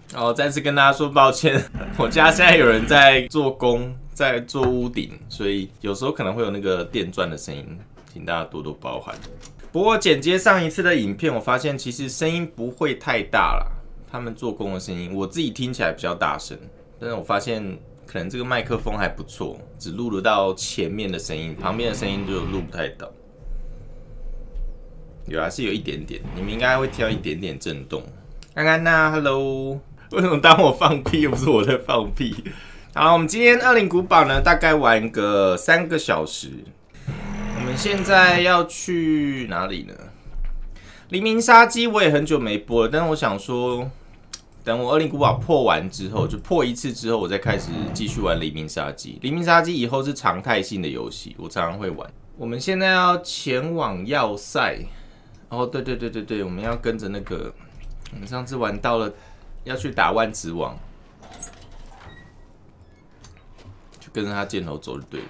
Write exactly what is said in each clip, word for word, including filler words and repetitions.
哦，再次跟大家说抱歉，我家现在有人在做工，在做屋顶，所以有时候可能会有那个电钻的声音，请大家多多包涵。不过剪接上一次的影片，我发现其实声音不会太大啦，他们做工的声音，我自己听起来比较大声，但是我发现可能这个麦克风还不错，只录得到前面的声音，旁边的声音就录不太到。有啊，是有一点点，你们应该会听到一点点震动。安安呐 ，Hello。为什么当我放屁又不是我在放屁？好，我们今天恶灵古堡呢，大概玩个三个小时。我们现在要去哪里呢？黎明杀机我也很久没播了，但是我想说，等我恶灵古堡破完之后，就破一次之后，我再开始继续玩黎明杀机。黎明杀机以后是常态性的游戏，我常常会玩。我们现在要前往要塞。哦，对对对对对，我们要跟着那个，我们上次玩到了。要去打万磁王，就跟着他箭头走就对了。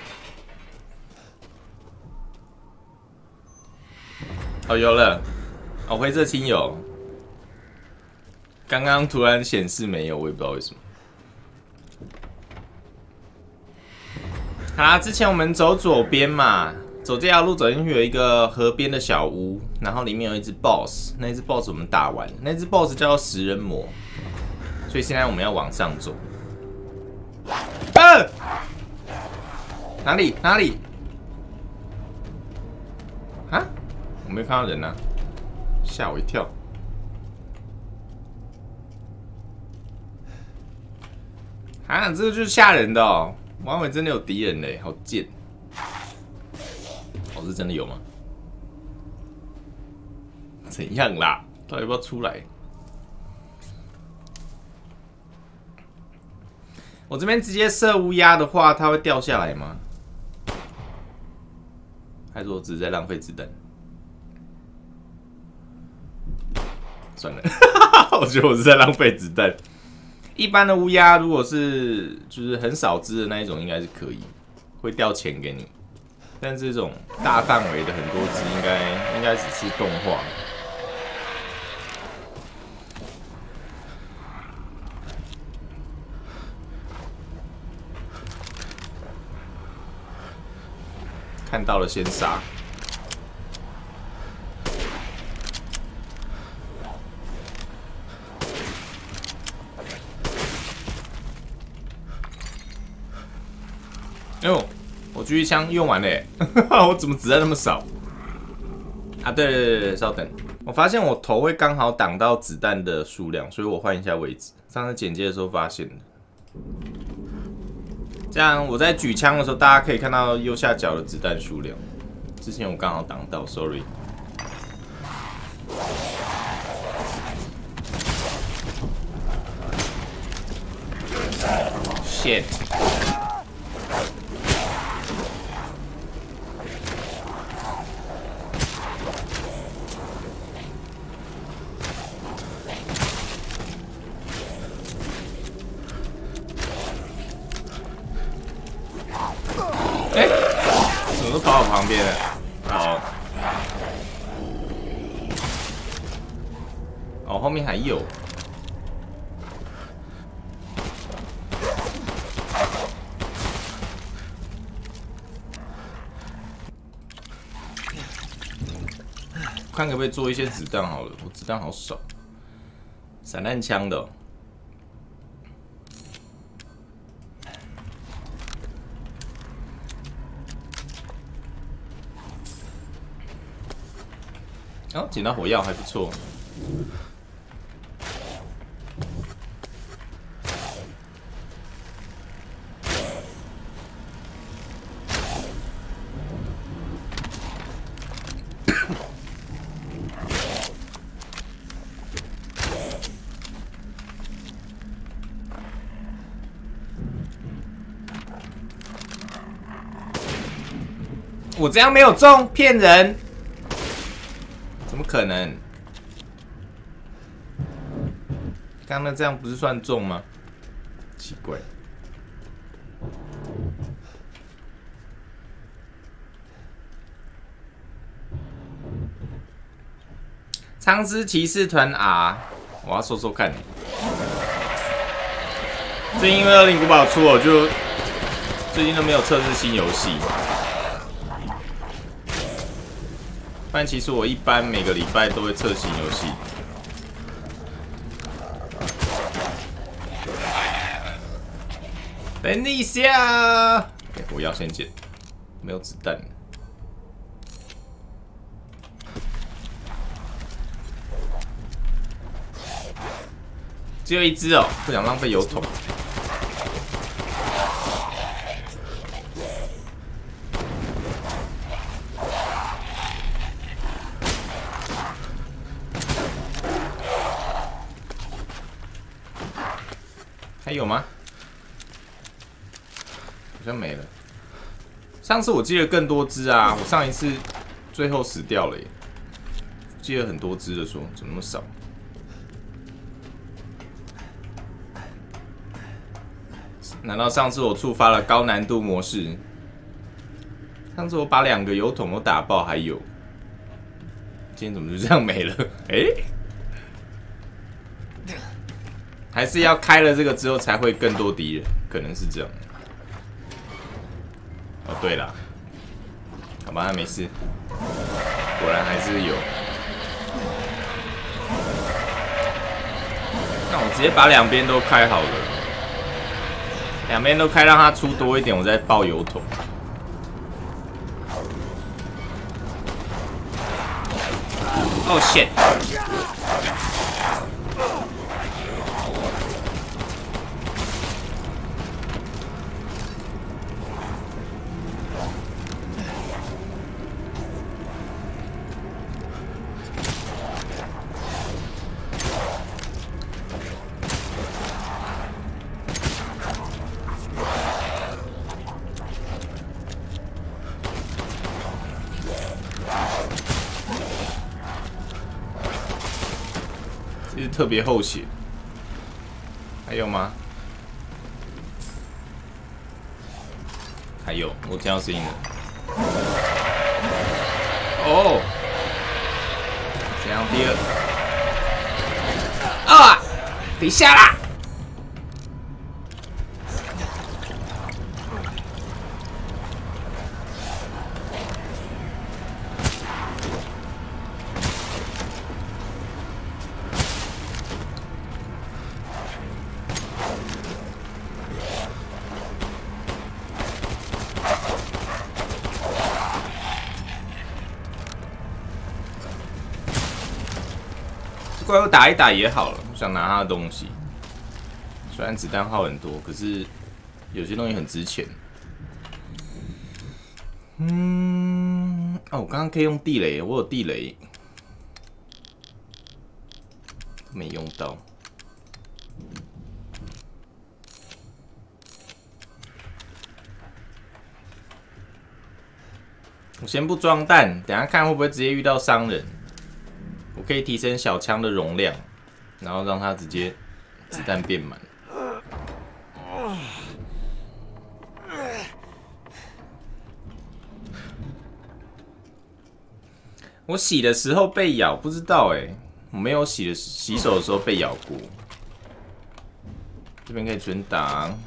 哦，有了，哦，灰色亲友，刚刚突然显示没有，我也不知道为什么。好啦，之前我们走左边嘛，走这条路走进去有一个河边的小屋，然后里面有一只 boss， 那只 boss 我们打完，那只 boss 叫做食人魔。所以现在我们要往上走。啊！哪里哪里？啊？我没有看到人啊，吓我一跳。啊，这个就是吓人的哦！我以为真的有敌人嘞，好贱。哦，是真的有吗？怎样啦？到底要不要出来？我这边直接射乌鸦的话，它会掉下来吗？还是我只是在浪费子弹？算了，我觉得我是在浪费子弹。一般的乌鸦，如果是就是很少只的那一种，应该是可以，会掉钱给你。但这种大范围的很多只，应该应该只是动画。看到了先杀。哎呦，我狙击枪用完了耶！我怎么子弹那么少？啊，对对对对，稍等，我发现我头会刚好挡到子弹的数量，所以我换一下位置。上次剪接的时候发现的。这样我在举枪的时候，大家可以看到右下角的子弹数量。之前我刚好挡到 ，sorry。shit。哎，怎么都跑我旁边了？好，哦，后面还有。看可不可以做一些子弹好了，我子弹好少，散弹枪的、哦。哦，捡到火药还不错。我这样没有中，骗人！怎么可能？刚刚那这样不是算中吗？奇怪。苍狮骑士团 R， 我要说说看。 最近因为《恶灵古堡》出，我就最近都没有测试新游戏。但其实我一般每个礼拜都会测新游戏。等一下，欸、我要先捡，没有子弹。只有一只哦，不想浪费油桶。还有吗？好像没了。上次我记得更多只啊，我上一次最后死掉了耶。记得很多只的说，怎么那么少？难道上次我触发了高难度模式？上次我把两个油桶都打爆，还有，今天怎么就这样没了？哎、欸，还是要开了这个之后才会更多敌人，可能是这样。哦，对了，好吧，那没事，果然还是有。那我直接把两边都开好了。两边都开，让它出多一点，我再爆油桶。哦 shit！ 这是特别厚血，还有吗？还有，我听到声音了。哦，怎样？第二啊，等一下啦！怪物打一打也好了，我想拿他的东西。虽然子弹耗很多，可是有些东西很值钱。嗯，哦，我刚刚可以用地雷，我有地雷，没用到。我先不装弹，等一下看会不会直接遇到商人。我可以提升小枪的容量，然后让它直接子弹变满。我洗的时候被咬，不知道哎、欸，我没有洗的洗手的时候被咬过。这边可以存档，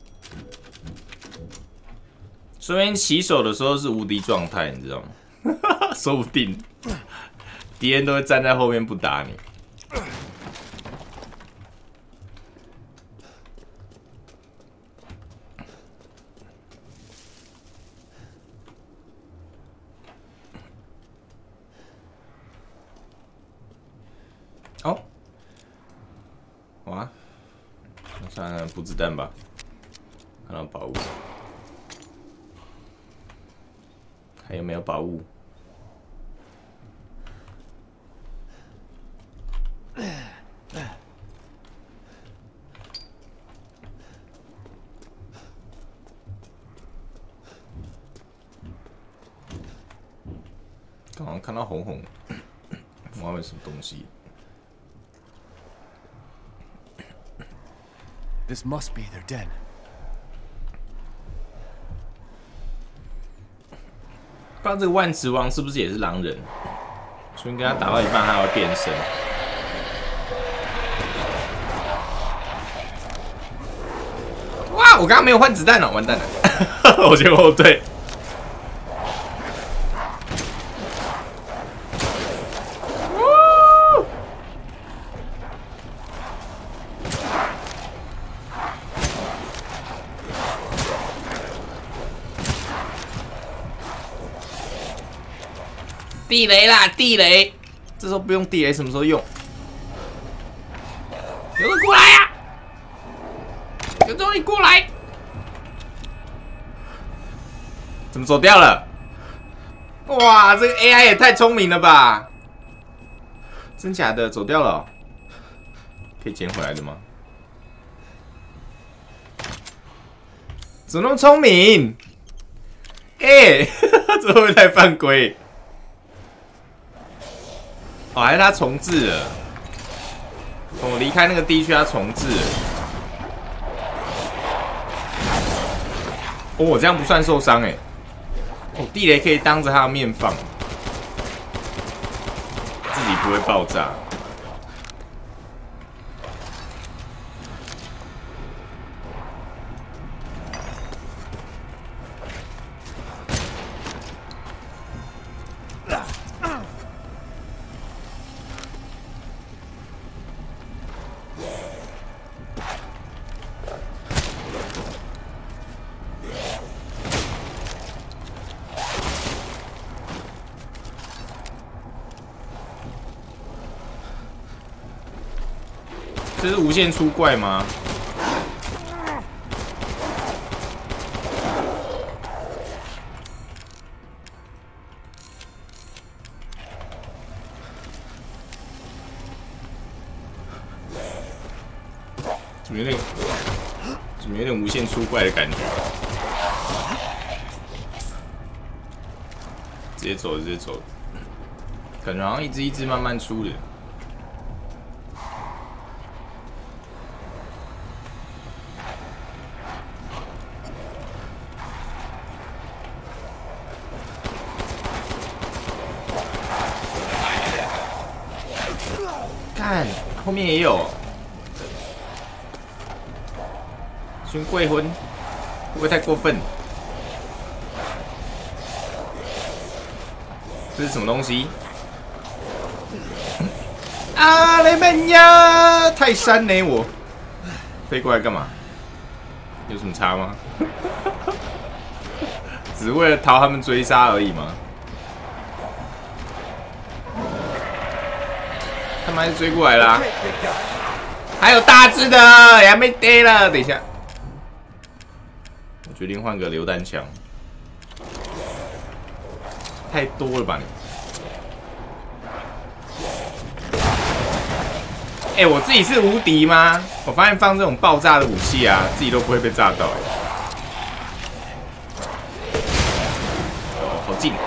说明洗手的时候是无敌状态，你知道吗？说不定。敌人都会站在后面不打你。哦，哇，我看看补子弹吧，看到宝物，还有没有宝物？刚好像看到红红，我要问什么东西 ？This must be their den. 不知道这个万磁王是不是也是狼人？所以跟他打到一半，他还会变身。 我刚刚没有换子弹哦，完蛋了！我先后退。地雷啦，地雷！这时候不用地雷，什么时候用？有人过来呀、啊！有东西过来！怎么走掉了？哇，这个 A I 也太聪明了吧！真假的，走掉了、哦，可以捡回来的吗？怎么那么聪明？哎、欸，这会不会太犯规？哦，还是他重置了。我、哦、离开那个地区，他重置了。哦，我这样不算受伤哎。哦，地雷可以当着他的面放，自己不会爆炸。这是无限出怪吗？怎么有点，怎么有点无限出怪的感觉？直接走，直接走，感觉好像一只一只慢慢出的。看，后面也有。勋贵婚，会不会太过分？这是什么东西？啊，雷曼呀！泰山呢？我飞过来干嘛？有什么差吗？只是为了逃他们追杀而已吗？他妈就追过来啦！还有大只的，也没逮了。等一下，我决定换个榴弹枪。太多了吧你？哎、欸，我自己是无敌吗？我发现放这种爆炸的武器啊，自己都不会被炸到、欸。哦，好近！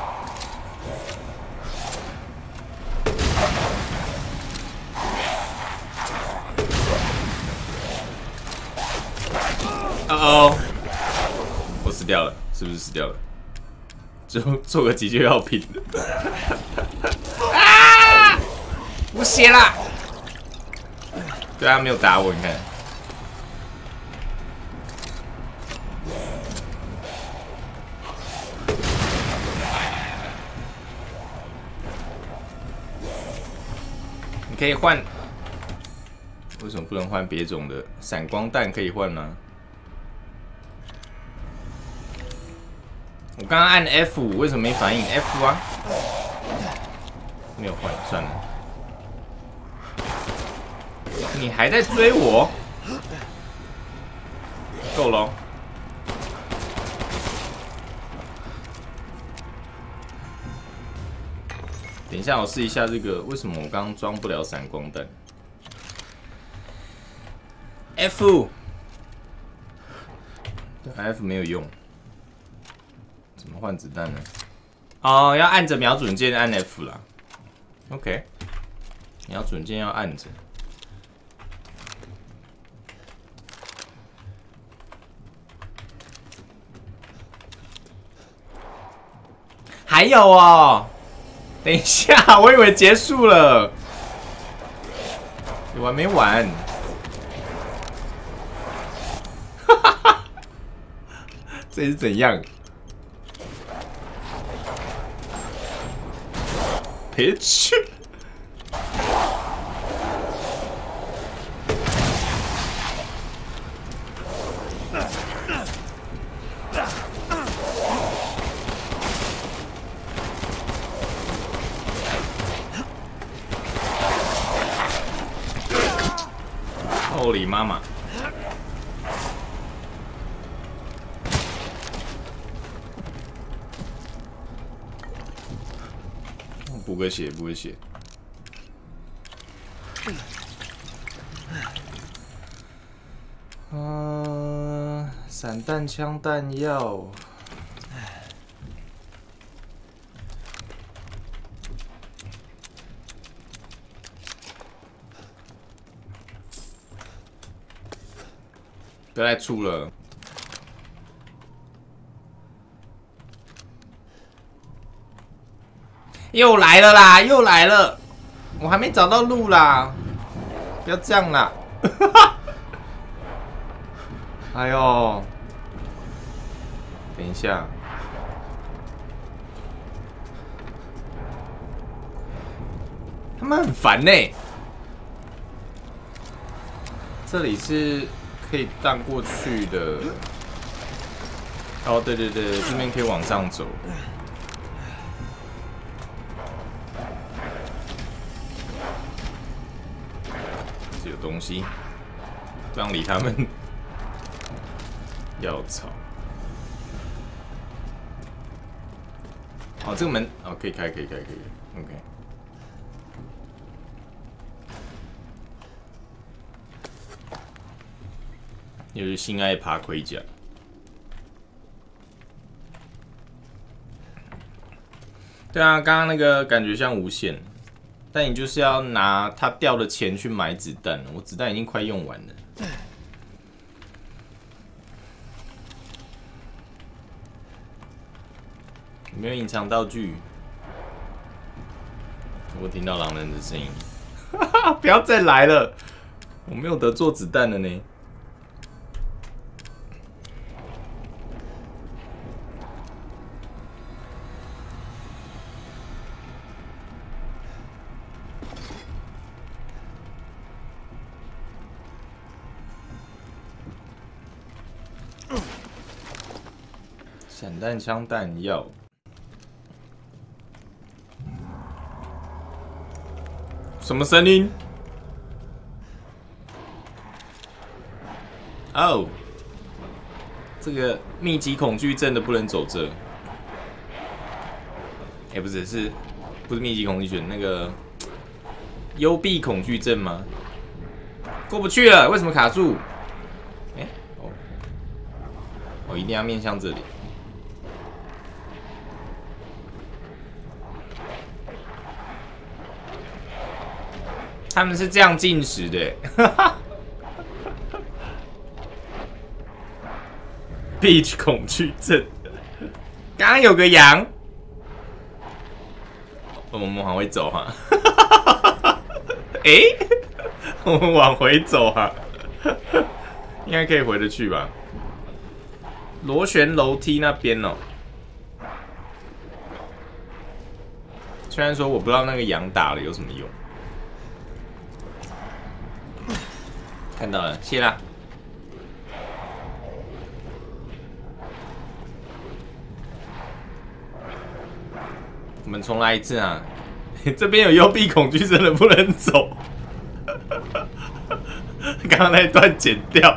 哦哦，我死掉了，是不是死掉了？就做个急救药品啊！无血啦！对啊，没有打我，你看。你可以换，为什么不能换别种的闪光弹？可以换吗？我刚刚按 F， 为什么没反应 ？F 啊，没有换，算了。你还在追我？够了。等一下，我试一下这个，为什么我刚刚装不了闪光弹 ？F， 对 ，F 没有用。怎么换子弹呢？哦，要按着瞄准键按 F 啦。OK， 瞄准键要按着。还有哦，等一下，我以为结束了，我还没完。哈哈哈这是怎样 ？Pitch。哦，你妈妈！补个血，补个血。嗯、呃，散弹枪弹药。不要再出了！又来了啦！又来了！我还没找到路啦！不要这样啦！哎呦！等一下，他们很烦呢、欸。这里是可以荡过去的。哦，对对对，这边可以往上走。这有东西，不让理他们。要草。哦，这个门哦，可以开，可以开，可以开 ，OK。又是性爱爬盔甲。对啊，刚刚那个感觉像无限，但你就是要拿他掉的钱去买子弹，我子弹已经快用完了。有没有隐藏道具？我听到狼人的声音，不要再来了！我没有得做子弹了呢。散弹枪弹药，什么声音？哦，这个密集恐惧症的不能走这。哎、欸，不是，是不是密集恐惧症？那个幽闭恐惧症吗？过不去了，为什么卡住？哎、欸，哦，我一定要面向这里。他们是这样进食的，Beach 恐惧症。刚刚有个羊，我们往回走哈。哎、欸，我们往回走哈，应该可以回得去吧？螺旋楼梯那边哦。虽然说我不知道那个羊打了有什么用。看到了，谢啦。我们重来一次啊！这边有幽闭恐惧症的不能走。刚刚那一段剪掉。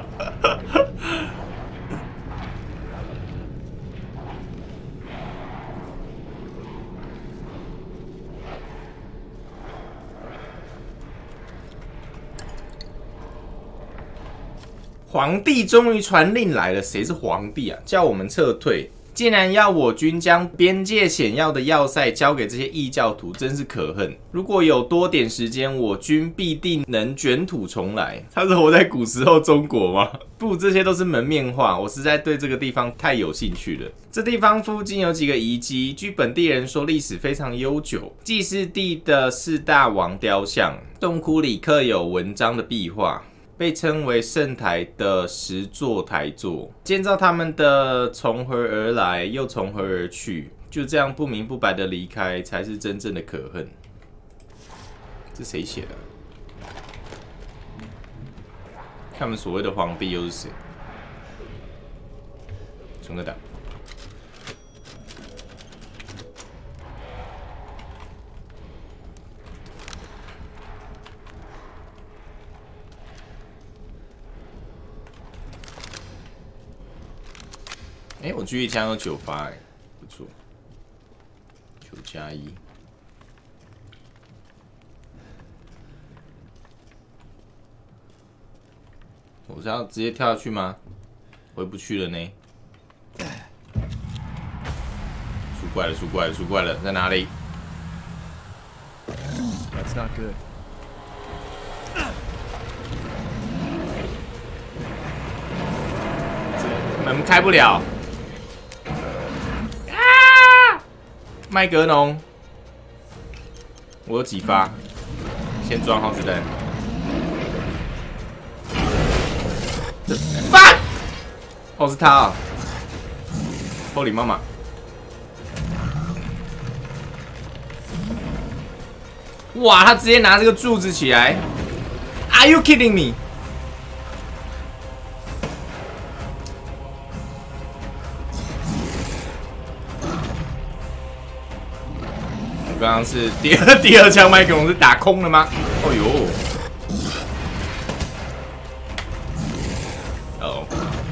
皇帝终于传令来了，谁是皇帝啊？叫我们撤退，竟然要我军将边界险要的要塞交给这些异教徒，真是可恨。如果有多点时间，我军必定能卷土重来。他是活在古时候中国吗？不，这些都是门面话。我实在对这个地方太有兴趣了。这地方附近有几个遗迹，据本地人说历史非常悠久。祭祀地的四大王雕像，洞窟里刻有文章的壁画。 被称为圣台的十座台座，建造他们的从何而来，又从何而去，就这样不明不白的离开，才是真正的可恨。这谁写的？他们所谓的皇帝又是谁？存个档。哎、欸，我狙击枪有九发，哎，不错，九加一。我是要直接跳下去吗？回不去了呢。出怪了，出怪了，出怪了，在哪里 ？That's not good. 门开不了。啊！麦格农，我有几发？先装好子弹。翻！哦，是他啊！后里妈妈。哇，他直接拿这个柱子起来 ！Are you kidding me？ 我刚刚是第二第二枪麦克龙是打空了吗？哦呦！哦。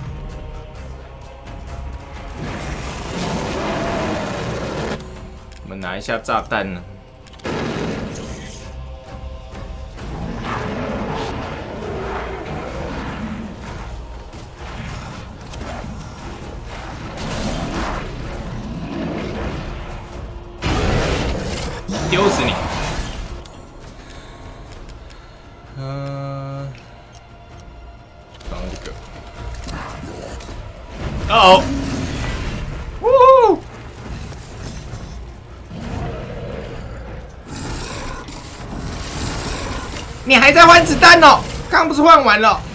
我们拿一下炸弹呢。丢死你！嗯，放这个。哦哦！你还在换子弹哦？刚不是换完了？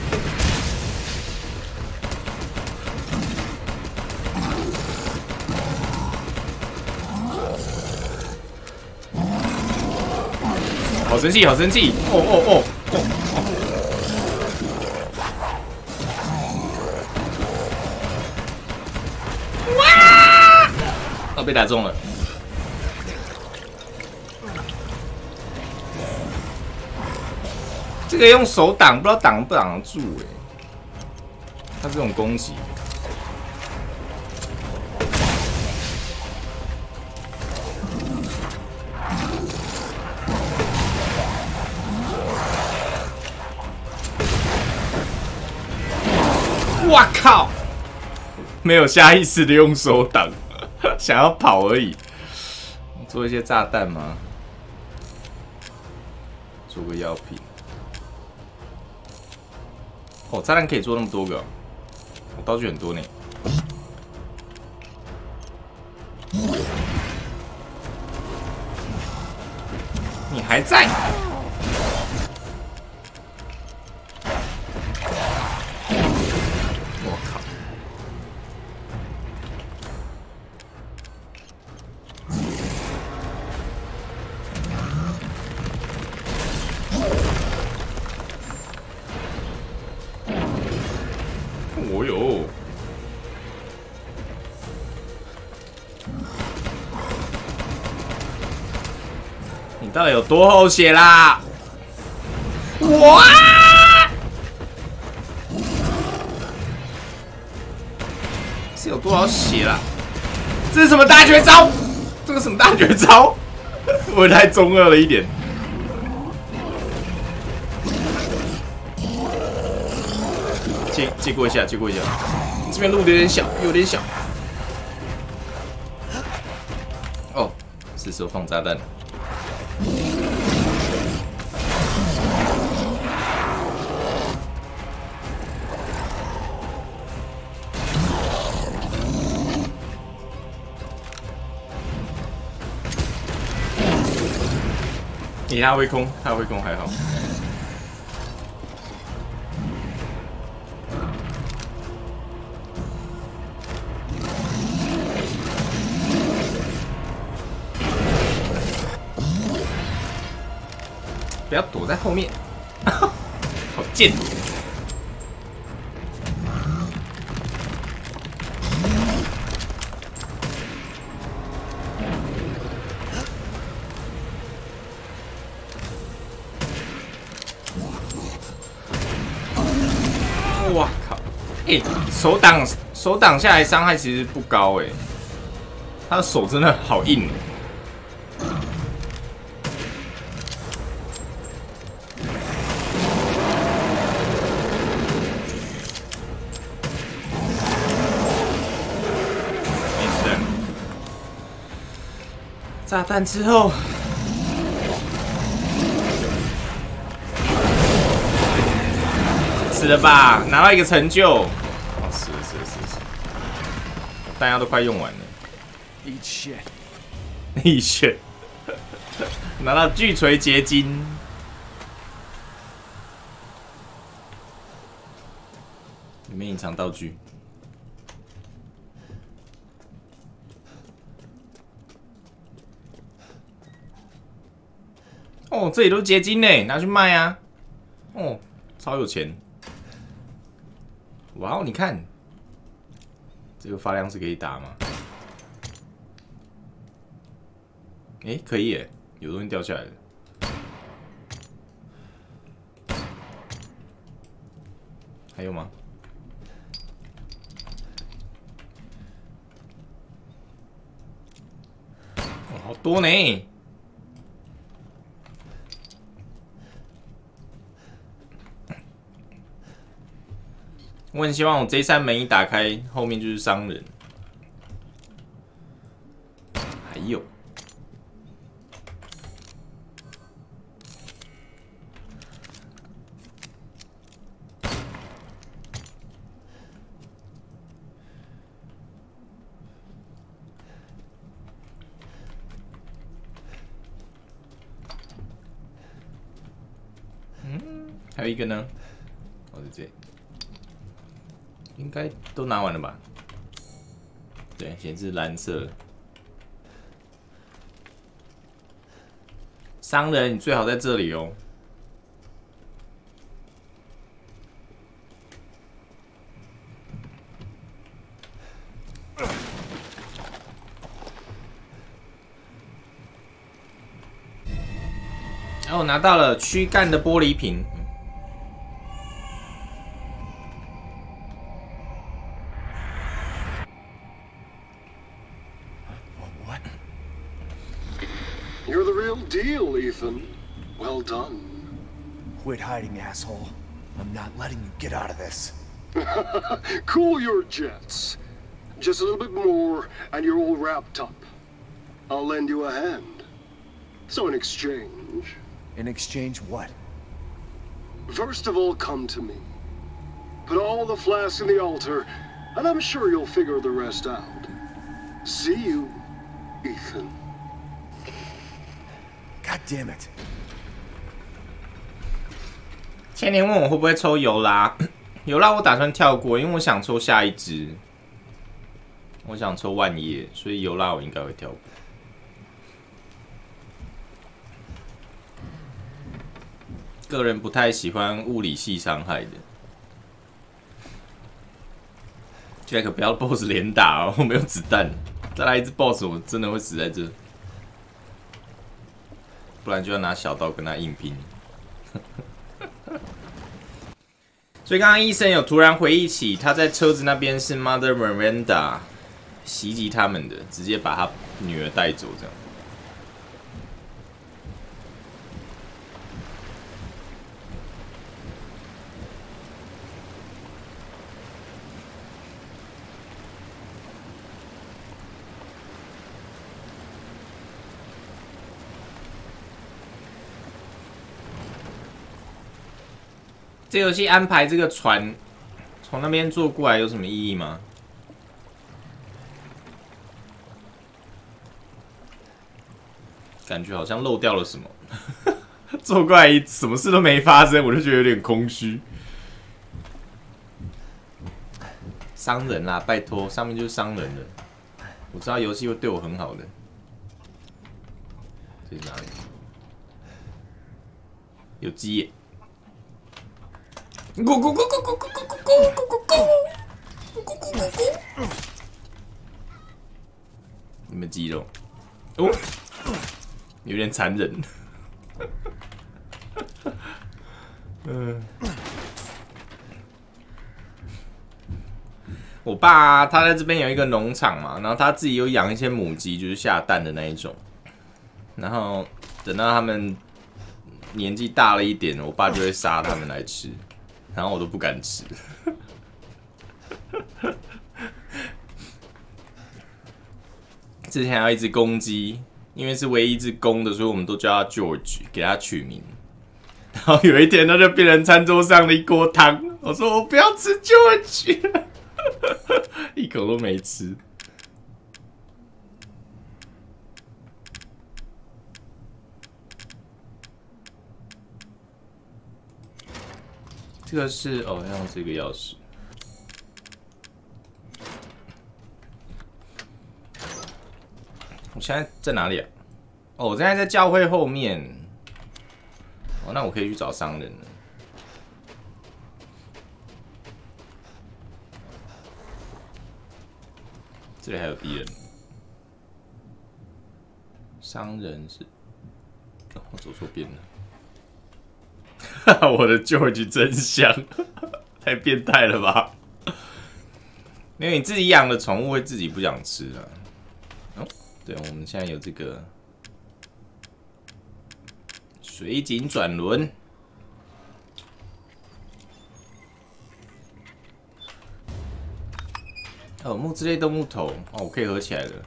好生气，好生气！哦哦哦哦哦！哇！哦，被打中了。这个用手挡，不知道挡不挡得住哎。他这种攻击。哇靠！没有下意识的用手挡，想要跑而已。做一些炸弹吗？做个药品。哦，炸弹可以做那么多个，我道具很多呢。你还在？哦哟！你到底有多厚血啦？哇！是有多少血啦？这是什么大绝招？这个什么大绝招？我太中二了一点。借借过一下，借过一下。这边路有点小，有点小。哦，是时候放炸弹了。你他会空，他会空还好。 要躲在后面，好贱！哇靠！哎、欸，手挡手挡下来伤害其实不高哎、欸，他的手真的好硬。炸弹之后，死了吧？拿到一个成就。哦，死了死了死了死了！弹药都快用完了。Eat shit！ Eat shit！ 拿到巨锤结晶。里面隐藏道具。哦，这里都是结晶呢，拿去卖啊！哦，超有钱！哇哦，你看，这个发亮是可以打吗？哎、欸，可以耶，有东西掉下来了。还有吗？哦，好多呢！我很希望我这一扇门一打开，后面就是商人。还有，嗯，还有一个呢，哦，在这里。应该都拿完了吧？对，显示蓝色。商人，你最好在这里哦。然后我拿到了躯干的玻璃瓶。 You're the real deal, Ethan. Well done. Quit hiding, asshole. I'm not letting you get out of this. Cool your jets. Just a little bit more, and you're all wrapped up. I'll lend you a hand. So in exchange... In exchange what? First of all, come to me. Put all the flasks in the altar, and I'm sure you'll figure the rest out. See you, Ethan. God damn it. 千年问我会不会抽尤拉，尤拉我打算跳过，因为我想抽下一只，我想抽万叶，所以尤拉我应该会跳过。个人不太喜欢物理系伤害的。Jack 不要 B O S S 连打哦，我没有子弹，再来一只 B O S S 我真的会死在这。不然就要拿小刀跟他硬拼。所以刚刚医生有突然回忆起，他在车子那边是 Mother Miranda 袭击他们的，直接把他女儿带走这样。这游戏安排这个船从那边坐过来有什么意义吗？感觉好像漏掉了什么。坐过来什么事都没发生，我就觉得有点空虚。商人啦，拜托，上面就是商人了。我知道游戏会对我很好的。这是哪里？ 有鸡耶！咕咕咕咕咕咕咕咕咕咕咕咕咕咕咕！你们鸡肉哦，有点残忍。嗯。我爸他在这边有一个农场嘛，然后他自己有养一些母鸡，就是下蛋的那一种。然后等到他们年纪大了一点，我爸就会杀他们来吃，然后我都不敢吃。之前还有一只公鸡，因为是唯一一只公的，所以我们都叫它 George， 给它取名。然后有一天，它就变成餐桌上的一锅汤。我说我不要吃 George 了。一口都没吃。这个是哦，要用这个钥匙。我现在在哪里啊？哦，我现在在教会后面。哦，那我可以去找商人了。这里还有敌人。商人是，哦、我走错边了。我的 George 真香，太变态了吧？因为你自己养的宠物会自己不想吃啊。哦，对，我们现在有这个水井转轮。哦，木质类的木头哦，我可以合起来了。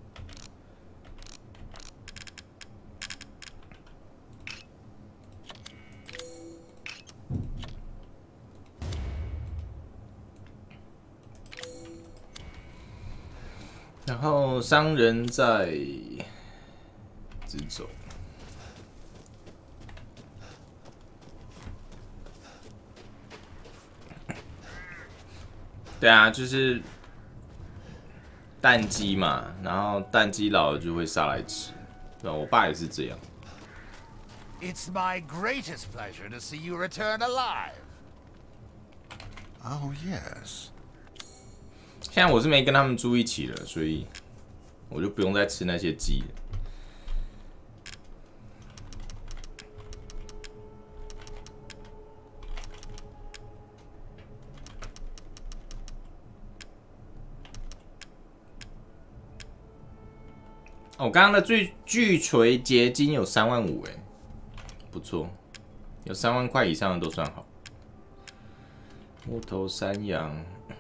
然后商人在直走。对啊，就是蛋鸡嘛，然后蛋鸡老了就会杀来吃，对吧？我爸也是这样。 It's my greatest pleasure to see you return alive. Oh yes. 现在我是没跟他们住一起了，所以我就不用再吃那些鸡了。哦，我刚刚的最巨锤结晶有三万五，哎，不错，有三万块以上的都算好。木头山羊。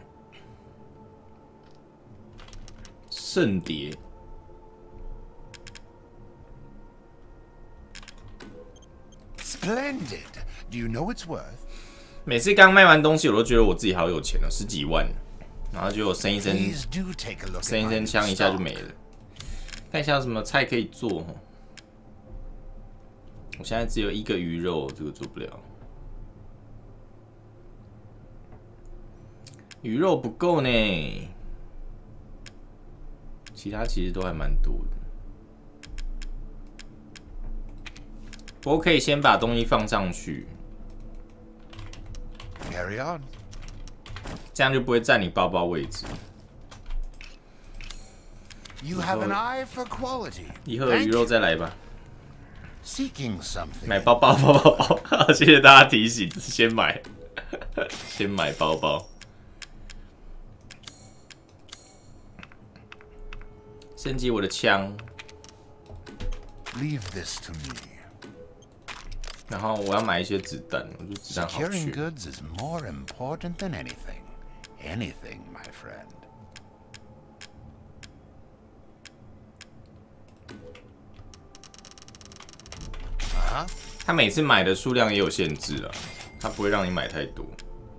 圣蝶， Splendid. Do you know its worth? 每次刚卖完东西，我都觉得我自己好有钱哦，十几万，然后就生一声，生一声枪，一下就没了。看一下有什么菜可以做。我现在只有一个鱼肉，这个做不了。鱼肉不够呢。其他其实都还蛮多的，不过可以先把东西放上去， Carry on. 这样就不会占你包包位置。 You have an eye for quality. 以后有鱼肉再来吧。 Seeking something. 买包包包包包，谢谢大家提醒，先买，先买包包。升级我的枪， Leave this to me. 然后我要买一些子弹，我觉得子弹好 Securing 缺。 goods is more important than anything. Anything, my friend. 啊？ 他每次买的数量也有限制啊，他不会让你买太多。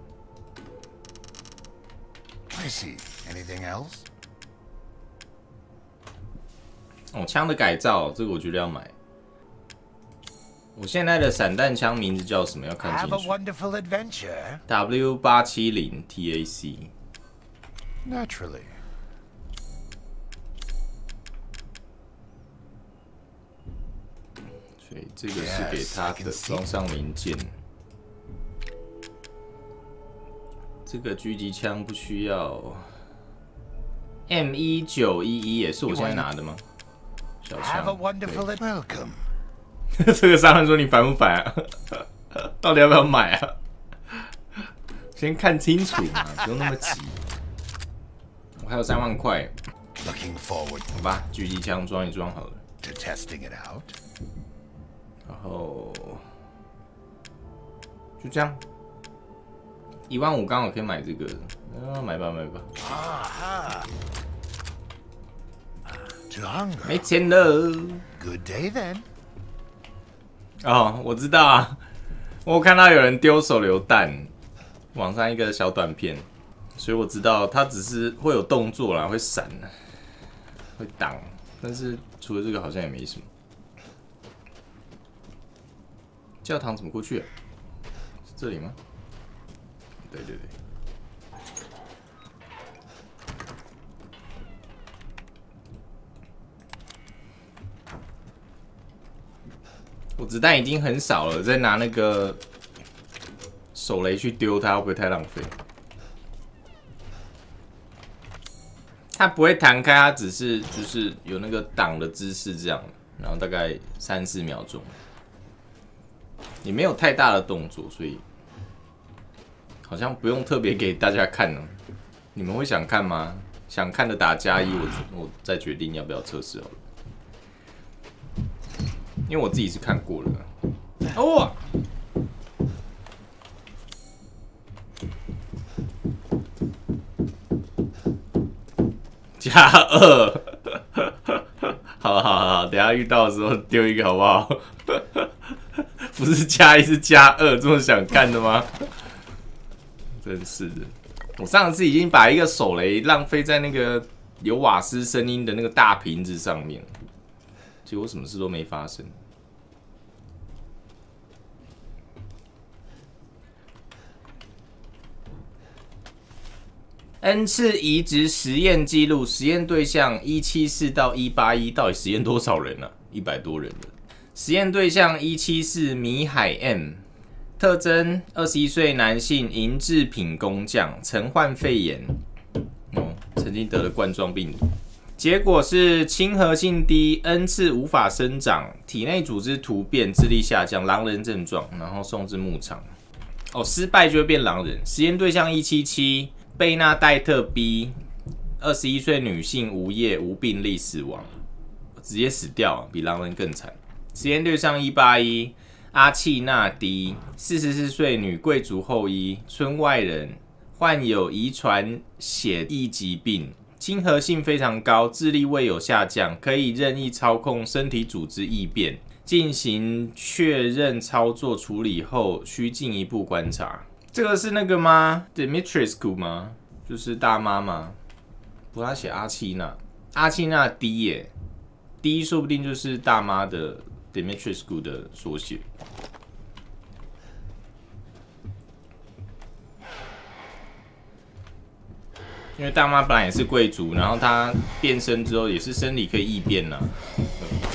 I see. Anything else? 哦，枪的改造，这个我觉得要买。我现在的散弹枪名字叫什么？要看 Have 清 a 楚。 wonderful adventure. W 八七零 T A C。 Naturally. 所所以这个是给他的装上零件。这个狙击枪不需要。M 一九一一也是我现在拿的吗？小枪。这个商人说你烦不烦啊？到底要不要买啊？先看清楚嘛，不用那么急。我还有三万块。好吧，狙击枪装一装好了。然后就这样，一万五刚好可以买这个。啊，买吧买吧。没钱了。 Good day then. 哦，我知道啊，我看到有人丢手榴弹，网上一个小短片，所以我知道他只是会有动作啦，会闪，会挡，但是除了这个好像也没什么。教堂怎么过去啊？是这里吗？对对对。我子弹已经很少了，再拿那个手雷去丢它，会不会太浪费？它不会弹开，它只是就是有那个挡的姿势这样，然后大概三四秒钟，也没有太大的动作，所以好像不用特别给大家看呢。你们会想看吗？想看的打加一，我我再决定要不要测试好了。因为我自己是看过了。哦，加二，好好好，等一下遇到的时候丢一个好不好？不是加一，是加二，这么想看的吗？真是的，我上次已经把一个手雷浪费在那个有瓦斯声音的那个大瓶子上面，结果什么事都没发生。N 次移植实验记录，实验对象一七四到一八一，到底实验多少人啊？一百多人了。实验对象一七四米海 M， 特征二十一岁男性，银制品工匠，曾患肺炎，哦，曾经得了冠状病毒。结果是亲和性低 ，N 次无法生长，体内组织突变，智力下降，狼人症状，然后送至牧场。哦，失败就会变狼人。实验对象一七七。贝纳戴特 B， 二十一岁女性，无业无病历死亡，直接死掉，比狼人更惨。实验对象一八一，阿契纳 D， 四十四岁女贵族后裔，村外人，患有遗传血液疾病，亲和性非常高，智力未有下降，可以任意操控身体组织异变，进行确认操作处理后，需进一步观察。这个是那个吗 ？Dimitrescu 吗？就是大妈吗？不过他写阿契娜，阿契娜 D 耶 ，D 说不定就是大妈的 Dimitrescu 的缩写。因为大妈本来也是贵族，然后她变身之后也是生理可以异变呐、啊。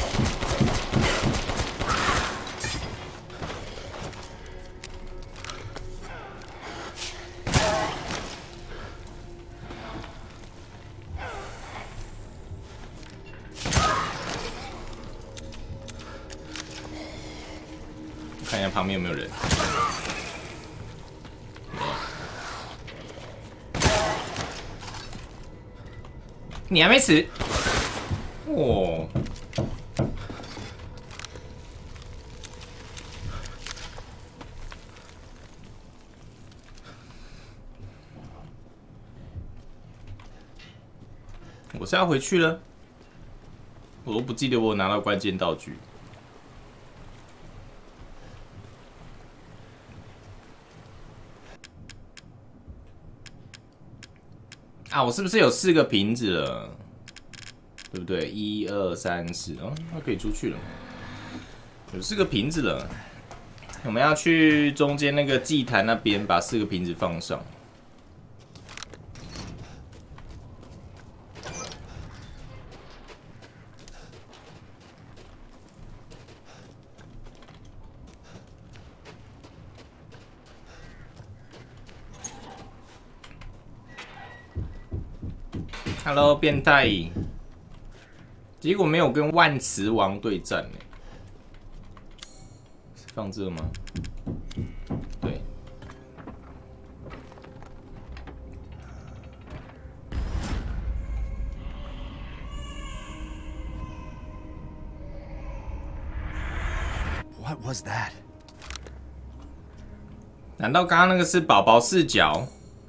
看一下旁边有没有人。你还没死？哦。我是要回去了，我都不记得我有拿到关键道具。啊，我是不是有四个瓶子了？对不对？一二三四，哦，那可以出去了。有四个瓶子了，我们要去中间那个祭坛那边把四个瓶子放上。 Hello， 变态！结果没有跟万磁王对战呢。是放这吗？对。 What was that? 难道刚刚那个是宝宝视角？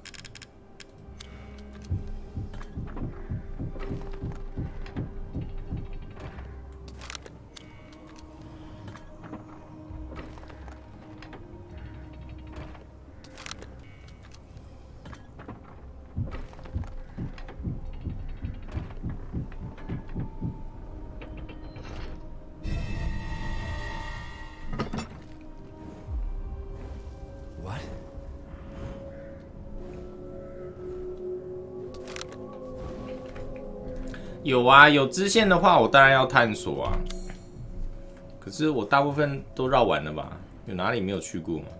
有啊，有支线的话，我当然要探索啊。可是我大部分都绕完了吧？有哪里没有去过吗？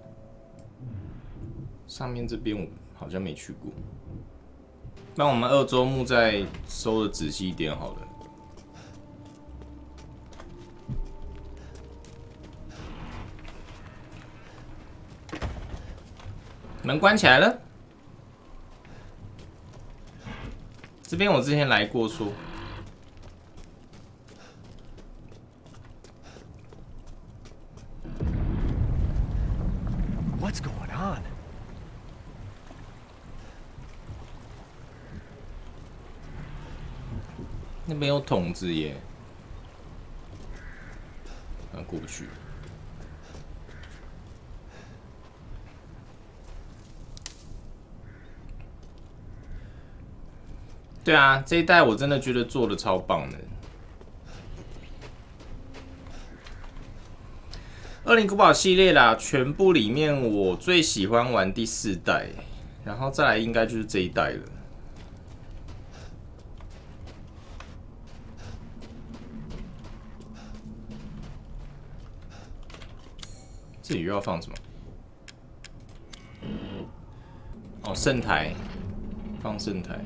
上面这边我好像没去过。那我们二周目再收的仔细一点好了。门关起来了。这边我之前来过说。 What's going on? 那边有筒子耶，啊，过不去。对啊，这一代我真的觉得做的超棒的。《恶灵古堡》系列啦，全部里面我最喜欢玩第四代，然后再来应该就是这一代了。这里又要放什么？哦，圣台，放圣台。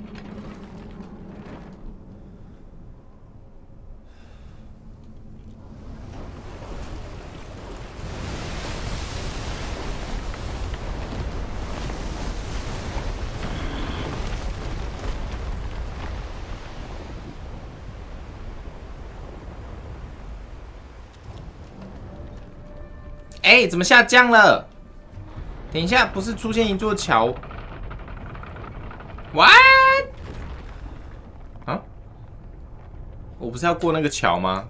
哎、欸，怎么下降了？等一下，不是出现一座桥 ？What？ 啊？我不是要过那个桥吗？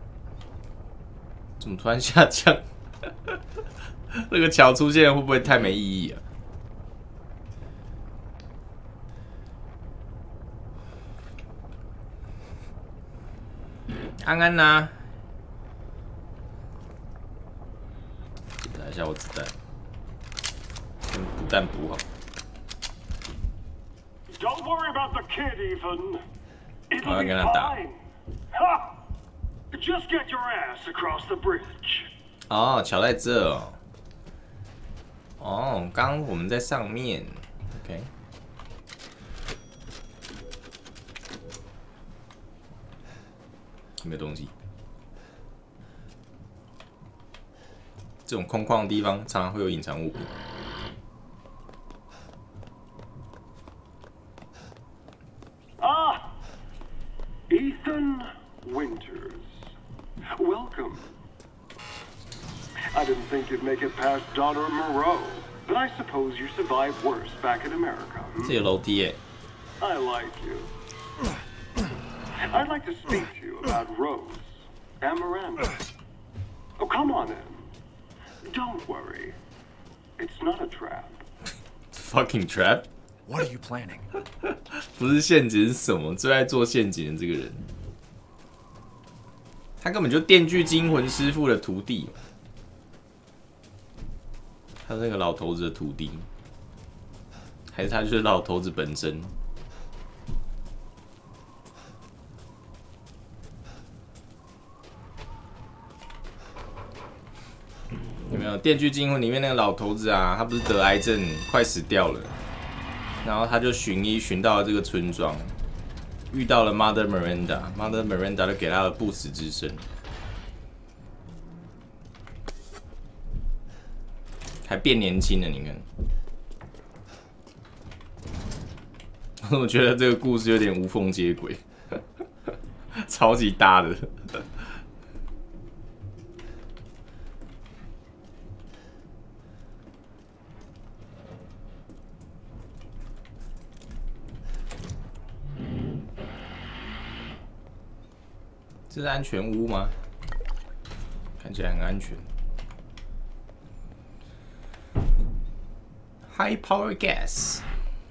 怎么突然下降？那个桥出现会不会太没意义啊？安安呐、啊？一下我子弹，先补弹补好。 Don't worry about the kid, Ethan. 我要跟他打。 Ha! Just get your ass across the bridge. 哦，桥在这哦。哦，刚刚我们在上面 ，OK。有没有东西？这种空旷的地方常常会有隐藏物品。 Ah, Ethan Winters. Welcome. I didn't think you'd make it past Daughter Moreau, but I suppose you survived worse back in America. 这有楼梯耶。 I like you. I'd like to speak to you about Rose and Miranda. Oh, come on in. Don't worry. It's not a trap. Fucking trap? What are you planning? 不是陷阱是什么？最爱做陷阱的这个人，他根本就电锯惊魂师傅的徒弟，他是那个老头子的徒弟，还是他就是老头子本身？有没有《电锯惊魂》里面那个老头子啊？他不是得癌症，快死掉了，然后他就寻医寻到了这个村庄， 遇到了 Mother Miranda，Mother Miranda 就给他了不死之身，还变年轻了，你看。我觉得这个故事有点无缝接轨，超级搭的。这是安全屋吗？看起来很安全。High power gas。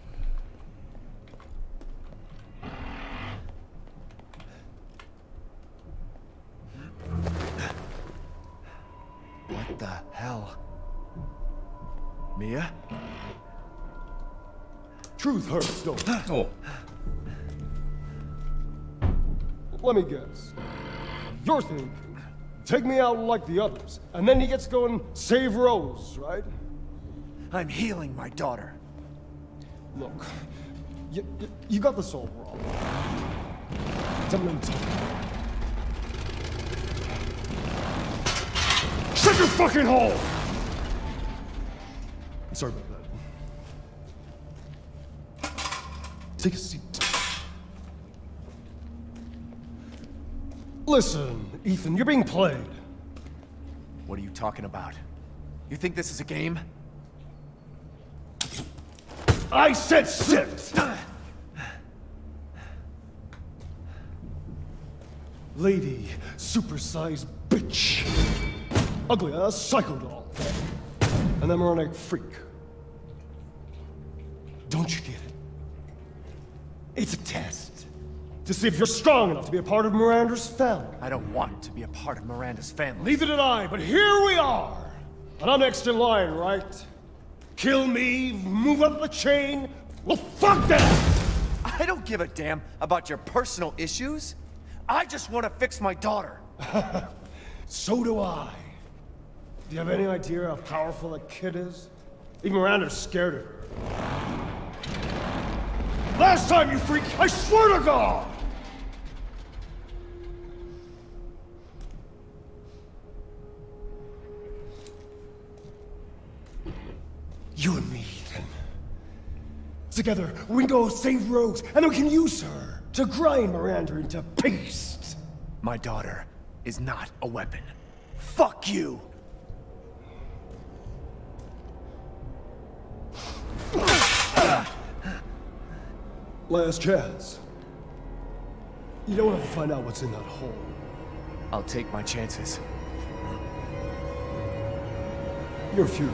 What the hell? Mia? Truth hurts, don't it? Oh. Let me guess. You're thinking, take me out like the others, and then he gets to go and save Rose, right? I'm healing my daughter. Look, you, you, you got this all wrong. It's a mental. Shut your fucking hole! Sorry about that. Take a seat. Listen, Ethan, you're being played. What are you talking about? You think this is a game? I said sit! Lady, supersized bitch. Ugly ass psycho doll. An embryonic freak. Don't you get it? It's a test. To see if you're strong enough to be a part of Miranda's family. I don't want to be a part of Miranda's family. Neither did I, but here we are. And I'm next in line, right? Kill me, move up the chain. Well, fuck that! I don't give a damn about your personal issues. I just want to fix my daughter. So do I. Do you have any idea how powerful that kid is? Even Miranda's scared of her. Last time, you freak, I swear to God! You and me, Ethan. Together, we can go save Rose, and we can use her to grind Miranda into paste. My daughter is not a weapon. Fuck you! Last chance. You don't have to find out what's in that hole. I'll take my chances. You're futile.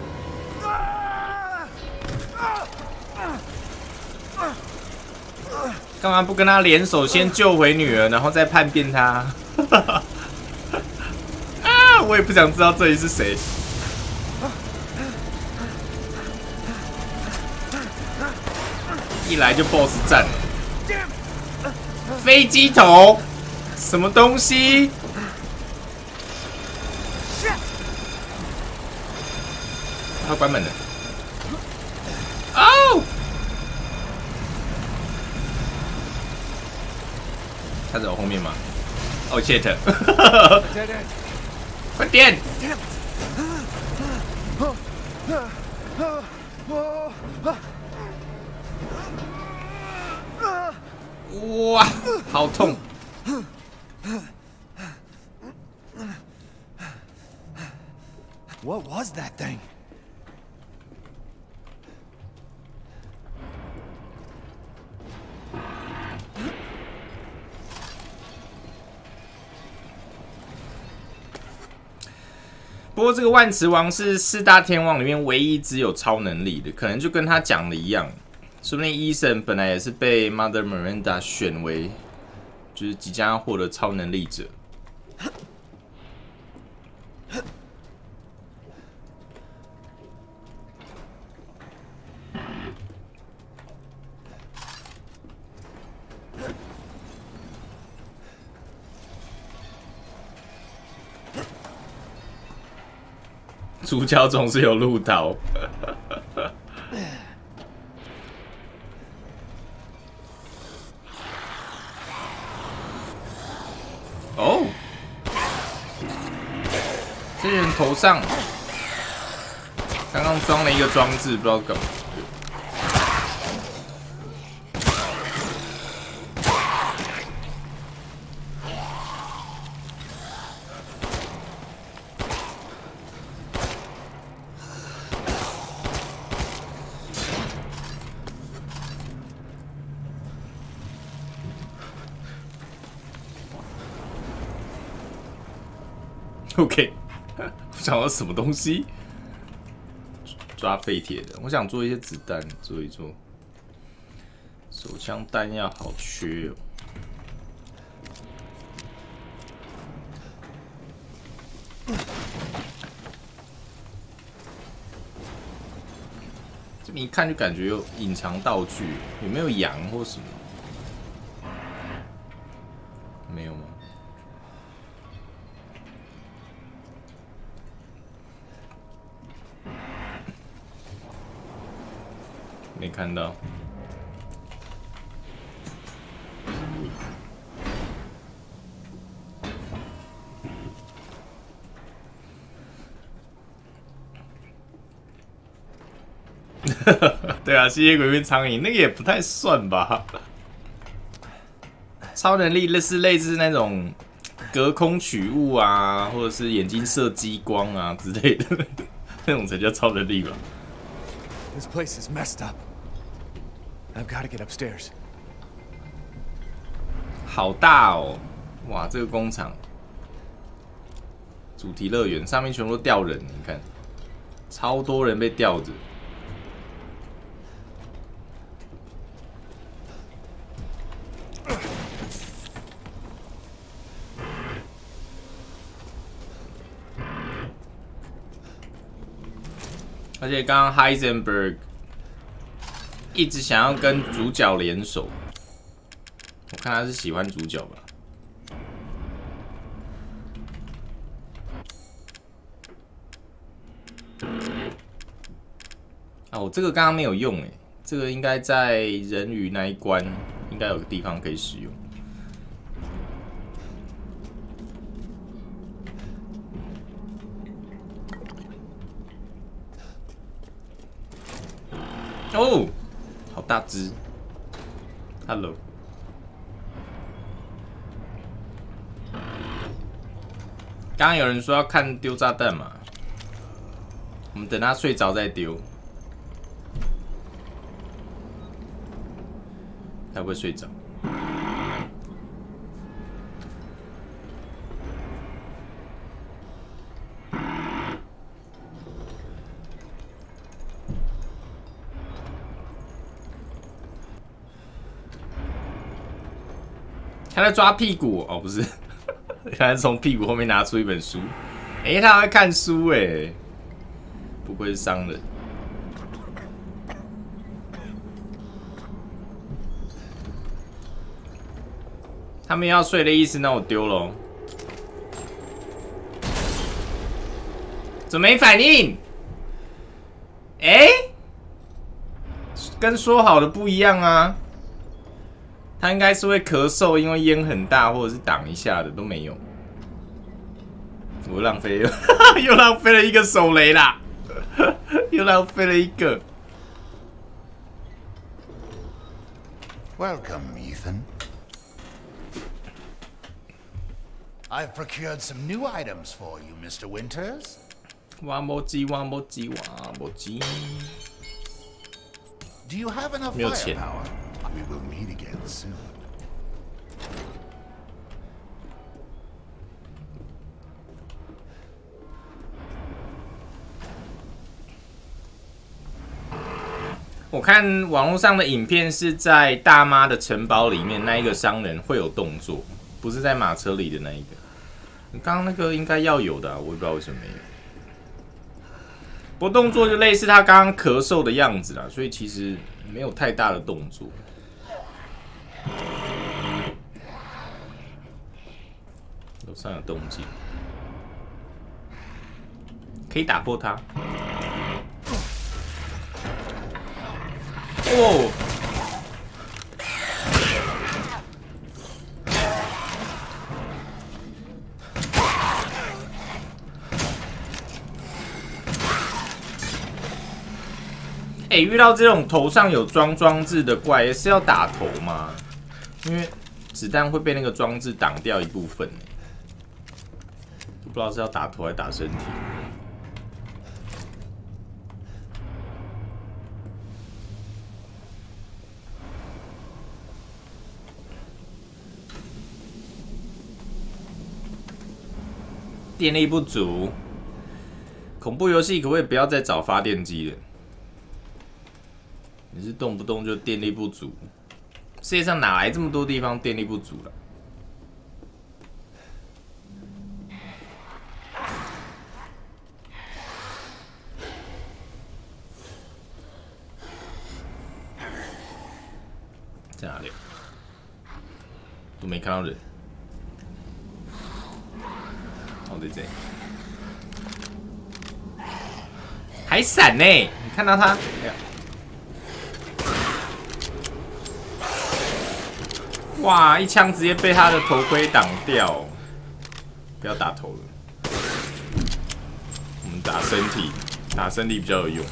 干嘛不跟他联手，先救回女儿，然后再叛变他？啊！我也不想知道这里是谁。一来就 boss 战，飞机头，什么东西？他关门了。哦！他在我后面吗？哦 shit！ 快点！哇，好痛！ What was that thing? 不过这个万磁王是四大天王里面唯一只有超能力的，可能就跟他讲的一样，说不定伊森本来也是被 Mother Miranda 选为，就是即将要获得超能力者。主角总是有路刀。 这人头上刚刚装了一个装置，不知道干嘛。OK， 我想要什么东西？抓废铁的，我想做一些子弹，做一做。手枪弹药好缺哦。这么一看就感觉有隐藏道具，有没有羊或什么？没有吗？没看到。对啊，吸血鬼变苍蝇，那个也不太算吧。超能力类似类似那种隔空取物啊，或者是眼睛射激光啊之类的，那种才叫超能力吧。 This place is messed up. I've got to get upstairs. 好大哦！哇，这个工厂，主题乐园上面全部都吊人，你看，超多人被吊着。而且刚刚 Heisenberg 一直想要跟主角联手，我看他是喜欢主角吧。啊，我这个刚刚没有用诶，这个应该在人鱼那一关应该有个地方可以使用。哦，好大只 ！Hello， 刚刚有人说要看丢炸弹嘛，我们等他睡着再丢。他会不会睡着？他在抓屁股哦，不是，他是从屁股后面拿出一本书。哎、欸，他会看书哎，不愧是商人。他们要睡的意思，那我丢了。怎么没反应？哎、欸，跟说好的不一样啊。他应该是会咳嗽，因为烟很大，或者是挡一下的，都没有。我浪费了，又浪费了一个手雷啦，又浪费了一个。 Welcome, Ethan. I've procured some new items for you, Mister Winters. 挖摸机，挖摸机，挖摸机。 Do you have enough firepower? We will meet again soon. 我看网络上的影片是在大妈的城堡里面，那一个商人会有动作，不是在马车里的那一个。刚刚那个应该要有的、啊，我也不知道为什么没有。不过动作就类似他刚刚咳嗽的样子啦，所以其实没有太大的动作。楼上有动静，可以打破它。哦！ 哎、欸，遇到这种头上有装装置的怪，也是要打头吗？因为子弹会被那个装置挡掉一部分，不知道是要打头还是打身体。电力不足，恐怖游戏可不可以不要再找发电机了？你是动不动就电力不足，世界上哪来这么多地方电力不足了？在哪里？都没看到人。哦，对对，还闪呢！你看到他？哎呀！哇！一枪直接被他的头盔挡掉。不要打头了，我们打身体，打身体比较有用。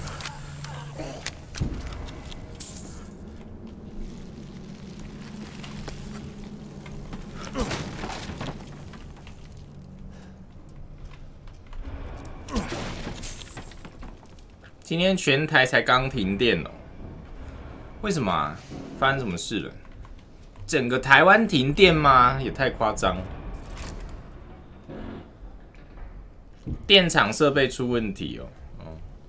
今天全台才刚停电哦，为什么啊？发生什么事了？整个台湾停电吗？也太夸张！电厂设备出问题哦。哦，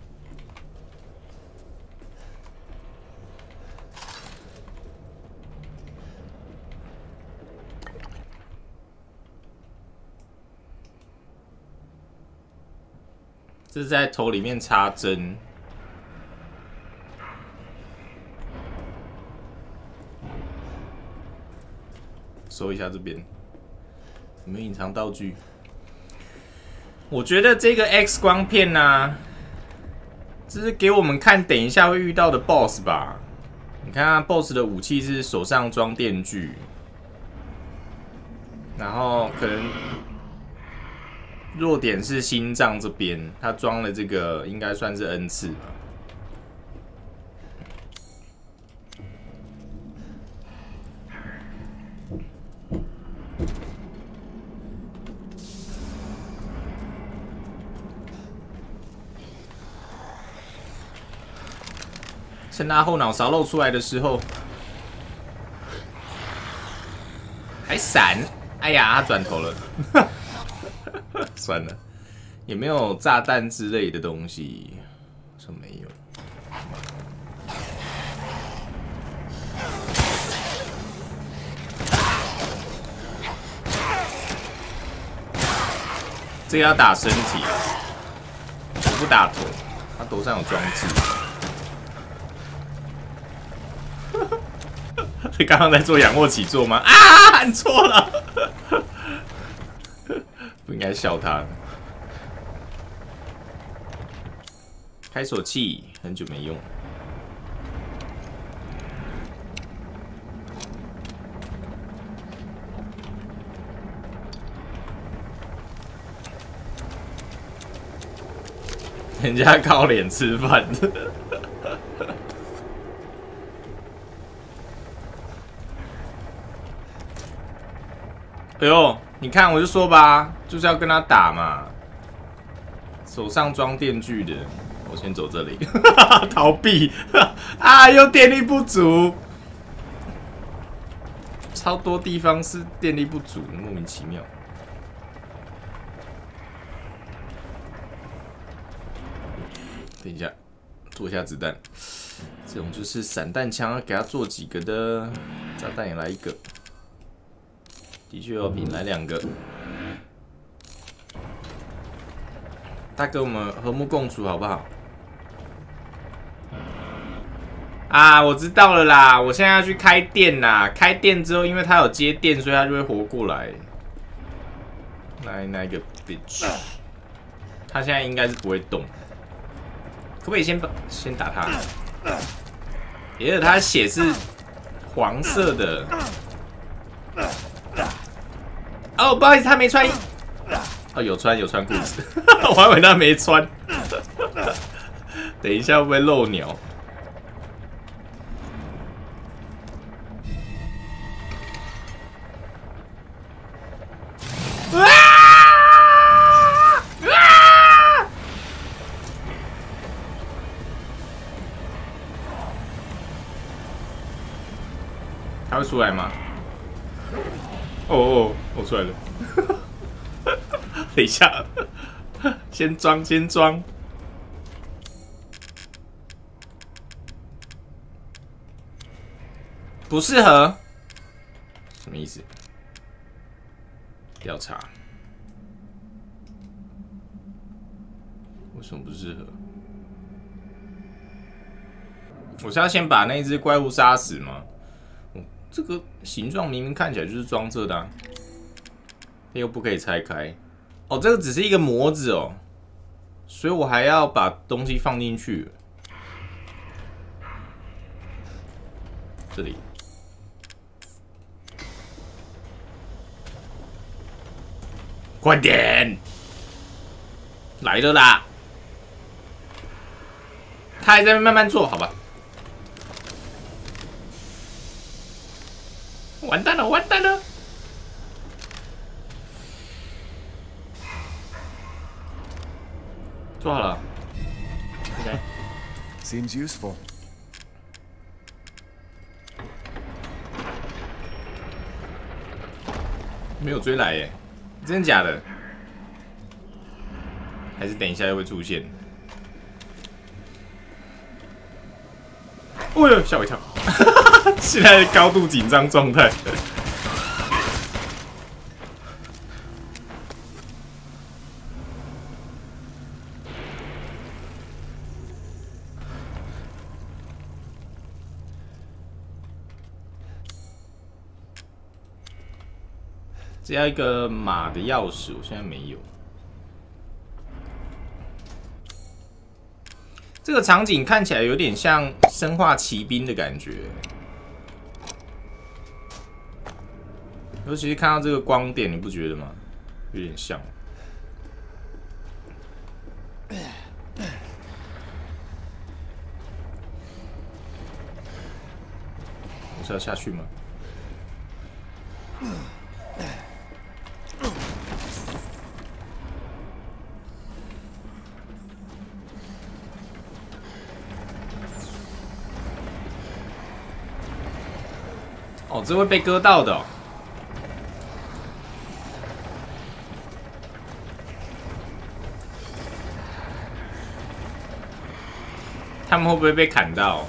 这是在头里面插针。搜一下这边有没有隐藏道具。我觉得这个 X 光片呢、啊，这是给我们看等一下会遇到的 B O S S 吧？你看啊 ，B O S S 的武器是手上装电锯，然后可能弱点是心脏这边，他装了这个应该算是 N 次吧。趁他后脑勺露出来的时候，还闪！哎呀，他转头了，算了，也没有炸弹之类的东西，说没有。这个要打身体，我不打头，他头上有装置。是刚刚在做仰卧起坐吗？啊，喊错了，不应该笑他。开锁器很久没用，人家靠脸吃饭。哎呦，你看，我就说吧，就是要跟他打嘛。手上装电锯的，我先走这里，逃避啊！又电力不足，超多地方是电力不足，莫名其妙。等一下，做一下子弹。这种就是散弹枪，给他做几个的，炸弹也来一个。的确有品，来两个。大哥，我们和睦共处好不好？啊，我知道了啦！我现在要去开店啦。开店之后，因为他有接电，所以他就会活过来。来，那一个 bitch， 他现在应该是不会动。可不可以先把先打他？因为他血是黄色的。哦，不好意思，他没穿衣。哦，有穿，有穿裤子。我还以为他没穿。等一下会不会漏鸟？ 他会出来吗？哦哦，我出来了。等一下，先装，先装。不适合，什么意思？调查。为什么不适合？我是要先把那只怪物杀死吗？这个形状明明看起来就是装这的、啊，又不可以拆开。哦，这个只是一个模子哦，所以我还要把东西放进去。这里，快点，来了啦！他还在慢慢做，好吧？完蛋了，完蛋了！做好了。OK。 Seems useful. 没有追来耶，真的假的？还是等一下又会出现？哦呦，吓我一跳！现在高度紧张状态。这要一个马的钥匙，我现在没有。这个场景看起来有点像《生化奇兵》的感觉，尤其是看到这个光点，你不觉得吗？有点像。我是要下去吗？哦，这会被割到的、哦。他们会不会被砍到？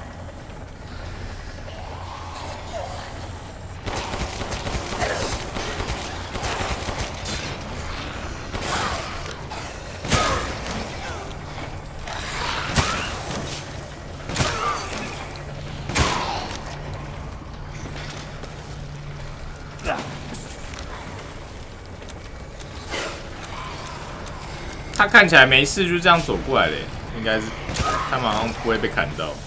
他看起来没事，就这样走过来嘞，应该是他马上不会被砍到。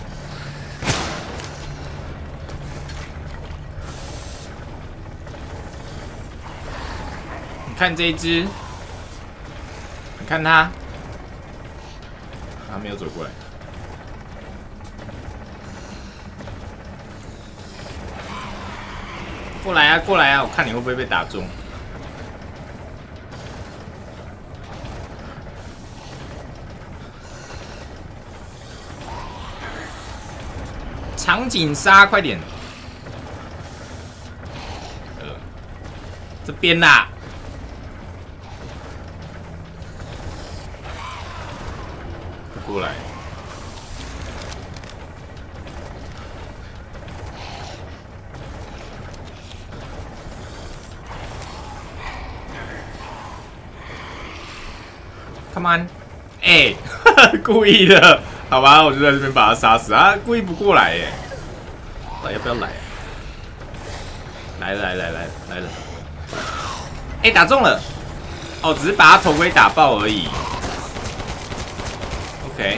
你看这一只，你看他，他没有走过来。过来啊，过来啊！我看你会不会被打中。场景杀，快点！呃，这边啦，不过来。Come on， 哎、欸，故意的。好吧，我就在这边把他杀死啊！故意不过来耶，到底要不要来、啊？来了来了来了来了！哎、欸，打中了！哦，只是把他头盔打爆而已。OK，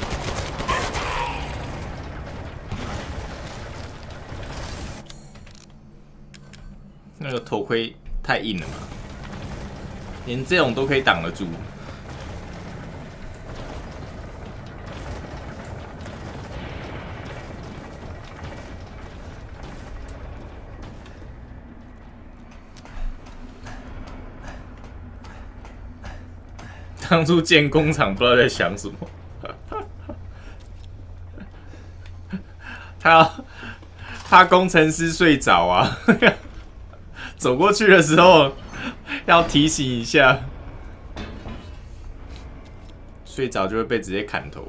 那个头盔太硬了嘛，连这种都可以挡得住。当初建工厂不知道在想什么，他要怕工程师睡着啊，走过去的时候要提醒一下，睡着就会被直接砍头。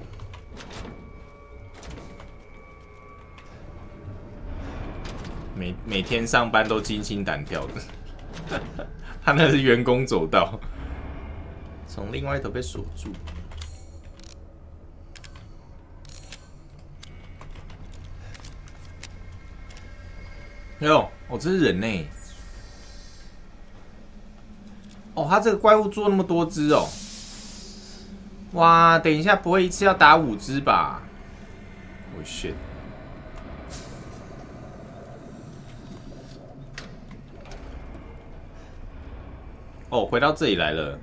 每每天上班都惊心胆跳的，他那是员工走道，从另外一头被锁住。哎呦，哦，这是人呢！哦，他这个怪物做那么多只哦，哇，等一下不会一次要打五只吧？我 shit！ 哦，回到这里来了。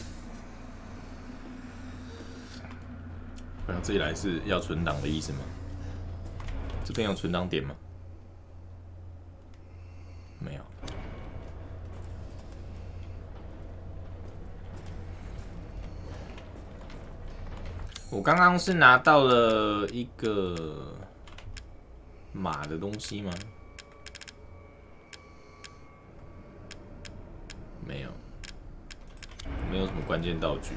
回到这里来是要存档的意思吗？这边有存档点吗？没有。我刚刚是拿到了一个马的东西吗？没有，没有什么关键道具。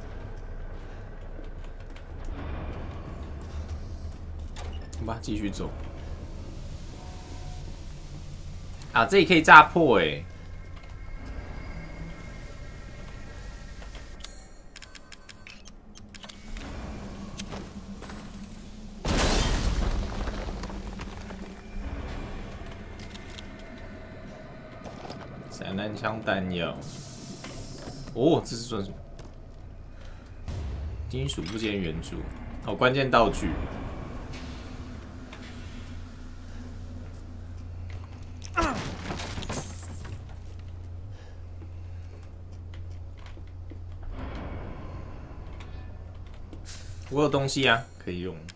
好吧，继续走。啊，这里可以炸破哎、欸！散弹枪弹药。哦，这是算什么？金属部件援助。哦，关键道具。我有东西啊，可以用。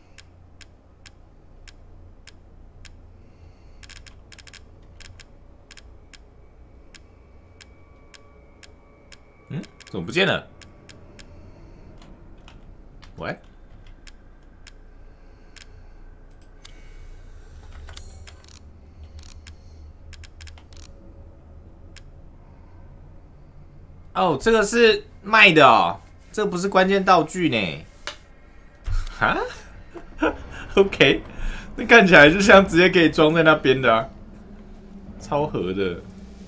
嗯，怎么不见了？喂？哦，这个是卖的哦，这个不是关键道具呢。哈 ？OK， 那看起来就像直接可以装在那边的啊，超合的。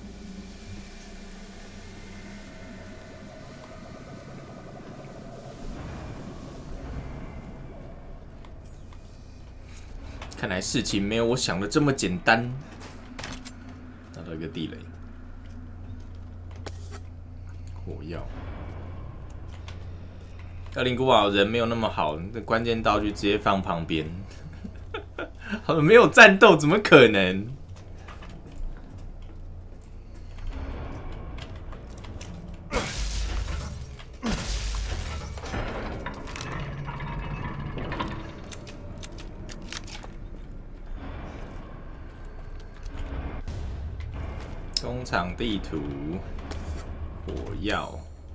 看来事情没有我想的这么简单。拿到一个地雷，火药。恶灵古堡人没有那么好，这关键道具直接放旁边，没有战斗怎么可能？工厂地图，火药。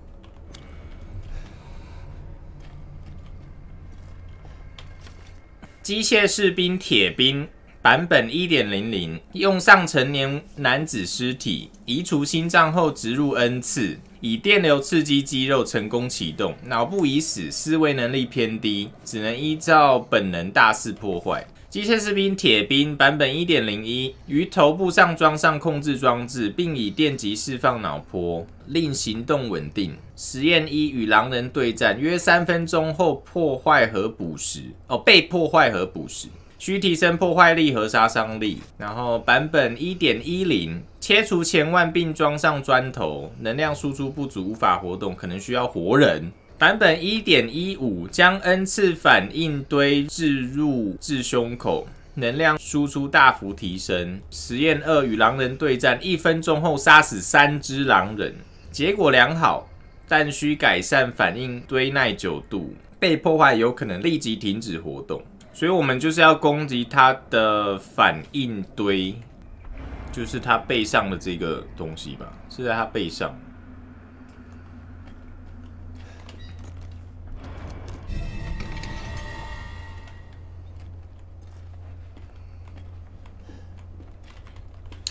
机械士兵铁兵版本 一点零零 用上成年男子尸体，移除心脏后植入 N 次，以电流刺激肌肉成功启动，脑部已死，思维能力偏低，只能依照本能大肆破坏。机械士兵铁兵版本 一点零一 于头部上装上控制装置，并以电极释放脑波，令行动稳定。实验一与狼人对战，约三分钟后破坏和捕食。哦，被破坏和捕食，需提升破坏力和杀伤力。然后版本 一点一零 切除前腕并装上砖头，能量输出不足无法活动，可能需要活人。版本 一点一五 将 N 次反应堆置入至胸口，能量输出大幅提升。实验二与狼人对战，一分钟后杀死三只狼人，结果良好，但需改善反应堆耐久度，被破坏有可能立即停止活动。所以我们就是要攻击它的反应堆，就是它背上的这个东西吧，是在它背上。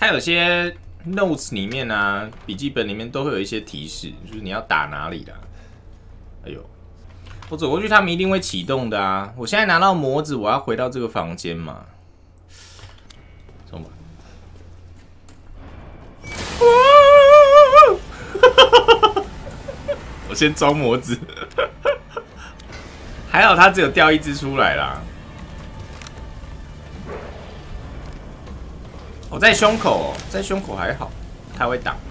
它有些 notes 里面啊，笔记本里面都会有一些提示，就是你要打哪里啦。哎呦，我走过去，他们一定会启动的啊！我现在拿到模子，我要回到这个房间嘛。走吧。我先装模子，还好它只有掉一只出来啦。我、哦、在胸口、哦，在胸口还好，它会挡。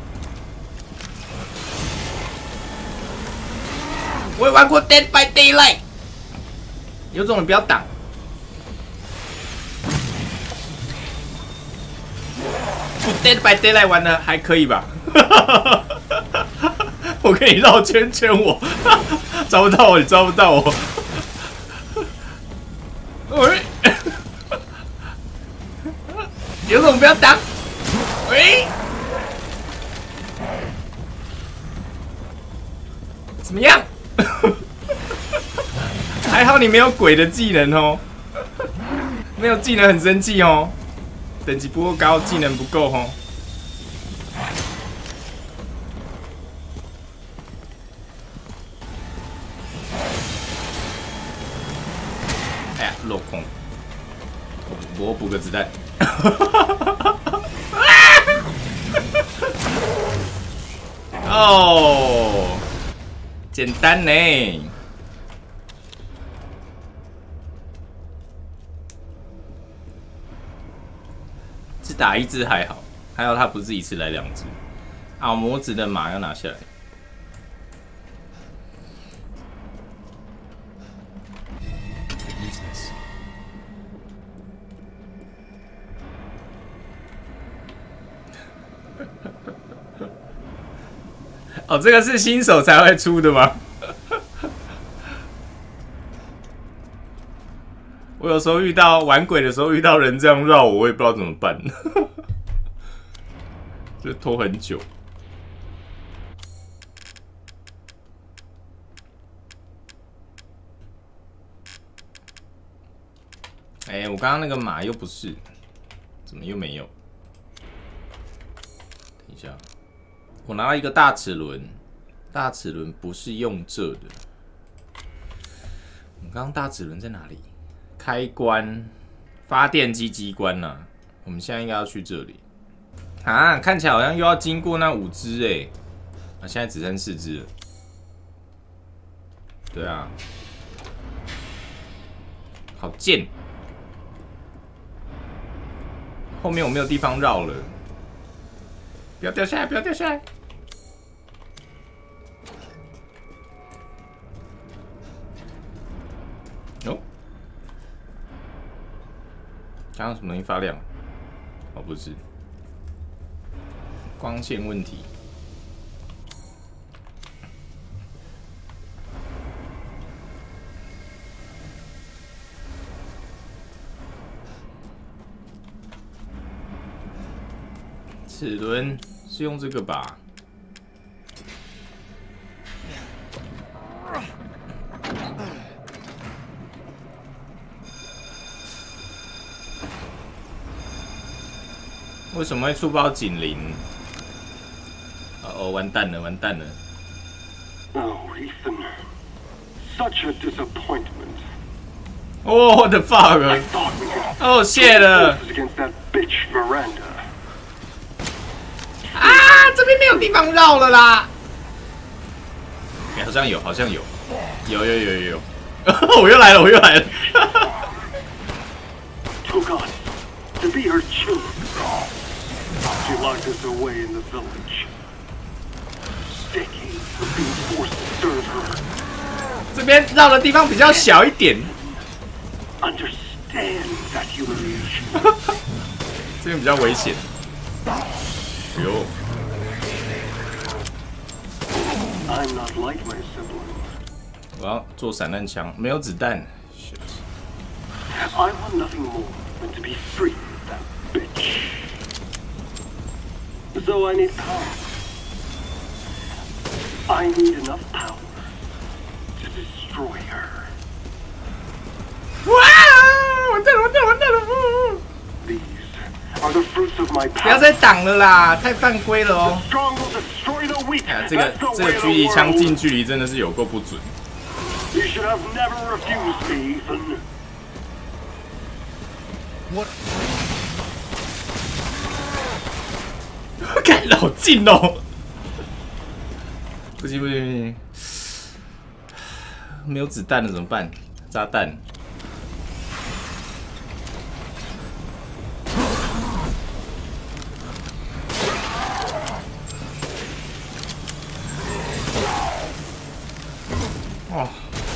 我也玩过《Dead by Daylight》，有种你不要挡。Dead by Daylight 玩的还可以吧？我可以绕圈圈我，我抓不到我，你抓不到我。喂，有种不要挡。喂，怎么样？还好你没有鬼的技能哦，没有技能很生气哦。等级不够高，技能不够哦。哎呀，落空！我我补个子弹。哦，简单呢。只打一只还好，还好他不是一次来两只。啊，模子的马要拿下来。哦，这个是新手才会出的吗？我有时候遇到玩鬼的时候，遇到人这样绕我，我也不知道怎么办，就拖很久。哎、欸，我刚刚那个马又不是，怎么又没有？等一下，我拿到一个大齿轮，大齿轮不是用这的。我刚刚大齿轮在哪里？开关发电机机关呐、啊，我们现在应该要去这里啊！看起来好像又要经过那五只哎，啊，现在只剩四只了。对啊，好贱！后面我没有地方绕了，不要掉下来，不要掉下来！哦。刚刚什么东西发亮？哦，不是，光线问题。齿轮是用这个吧？为什么会触爆警铃？哦，完蛋了，完蛋了 Oh, Ethan. Such a disappointment. Oh, what the fuck? I thought we could Oh, shit 了 forces against that bitch Miranda. 啊！这边没有地方绕了啦。哎、欸，好像有，好像有，有有有有有。我又来了，我又来了。 To God, to be her children. She locked us away in the village. Decades of being forced to serve her. 这边绕的地方比较小一点。 Understand that humiliation. 这边比较危险。哟。 I'm not like my sibling. 我要做散弹枪，没有子弹。Shit. I want nothing more than to be free of that bitch. So I need power. I need enough power to destroy her. 哇！完蛋了，完蛋了，完蛋了！ These are the fruits of my 不要 power. 再挡了啦，太犯规了 The 哦！ strong will destroy the weak. 哎呀，这个 That's the 这 way 个 of 距离 the 枪 world. 近距离真的是有够不准。 You should have never refused me, Ethan. What? 看老近哦！不行不行不行，没有子弹了怎么办？炸弹！哦。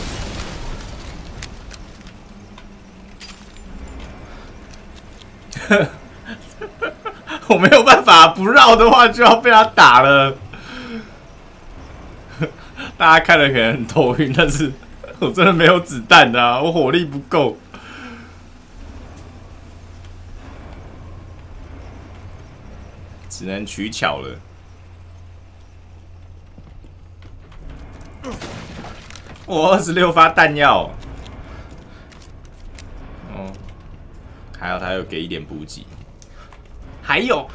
我没有办法，不绕的话就要被他打了。大家看了可能很头晕，但是我真的没有子弹啊，我火力不够。只能取巧了。我二十六发弹药。哦，还好他有给一点补给。还有，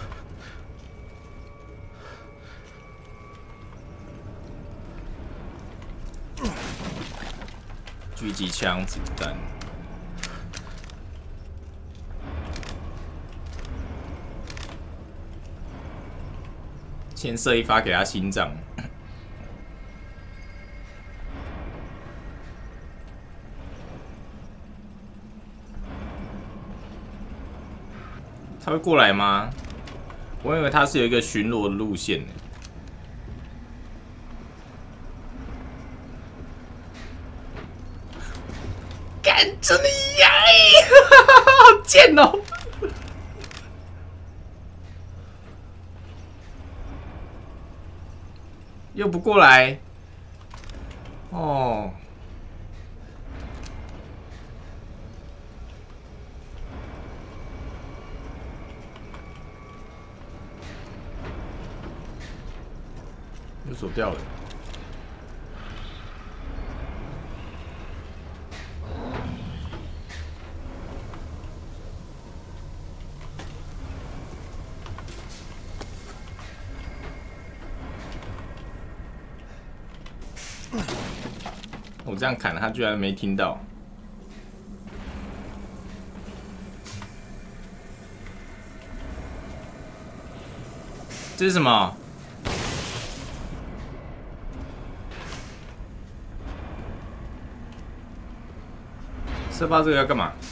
狙击枪子弹。先射一发给他心脏。他会过来吗？我以为他是有一个巡逻的路线呢。干真的呀！好贱哦！又不过来。哦。又走掉了。我这样砍他，居然没听到。这是什么？射爆这个要干嘛？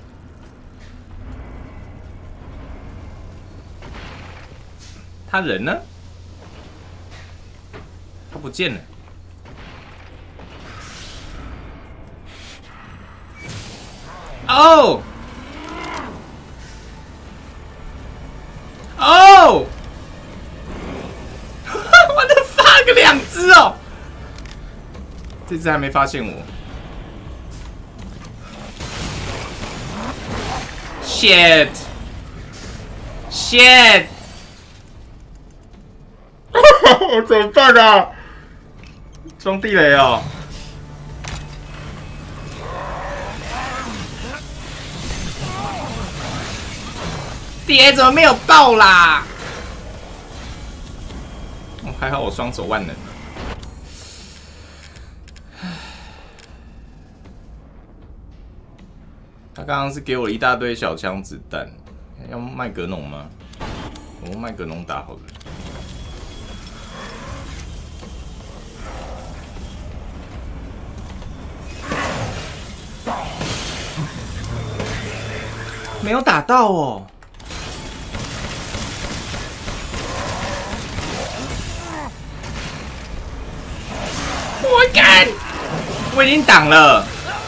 他人呢？他不见了。哦！哦！我的 fuck 两只哦！这只还没发现我。Shit! Shit! 我怎么办啊？装地雷哦！地雷怎么没有爆啦？哦，还好我双手万能。他刚刚是给我一大堆小枪子弹，要麦格农吗？我用麦格农打好了。没有打到哦。我干！我已经挡了。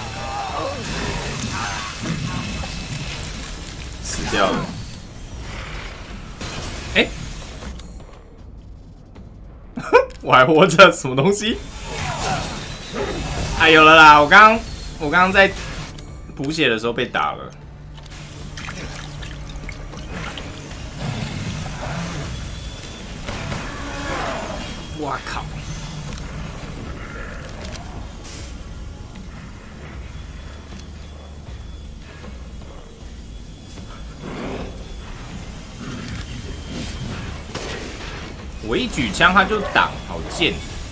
死掉了。哎、欸，我还活着，什么东西？哎，有了啦！我刚刚我刚刚在补血的时候被打了。哇靠！ 我一举枪他就挡，好贱。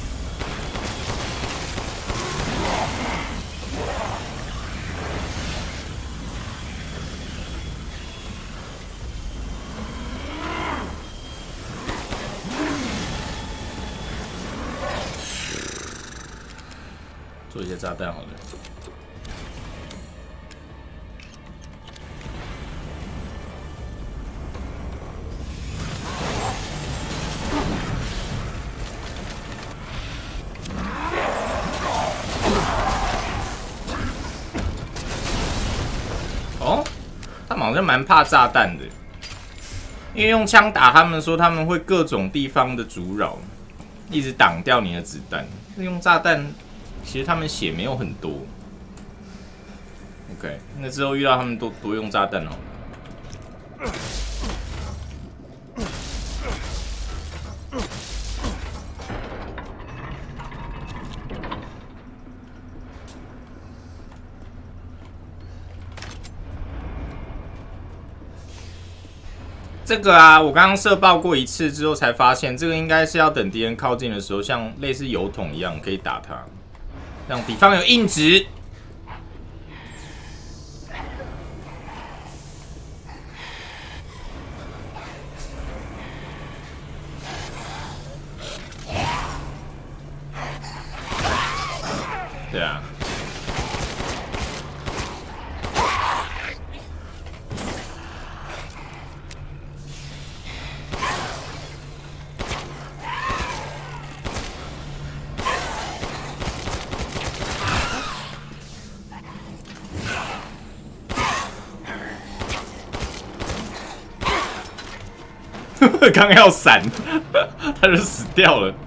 做一些炸弹好了。哦，他们好像蛮怕炸弹的，因为用枪打他们说他们会各种地方的阻扰，一直挡掉你的子弹。用炸弹。其实他们血没有很多 ，OK， 那之后遇到他们多多用炸弹哦。这个啊，我刚刚射爆过一次之后才发现，这个应该是要等敌人靠近的时候，像类似油桶一样可以打他。让敌方有硬直，对啊。刚要闪，他就死掉了。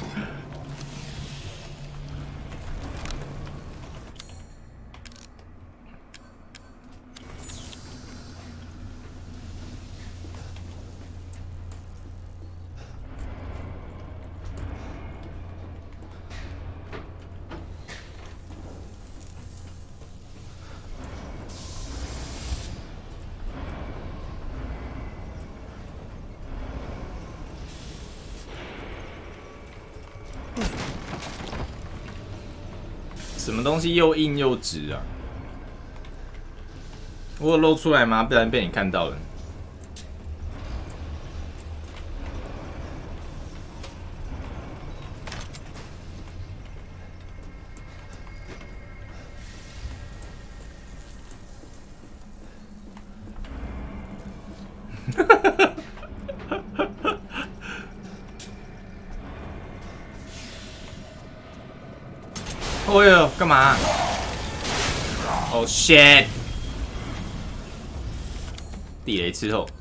什么东西又硬又直啊？我有露出来吗？不然被你看到了。哦呦，干嘛？哦、oh, shit！ 地雷之后，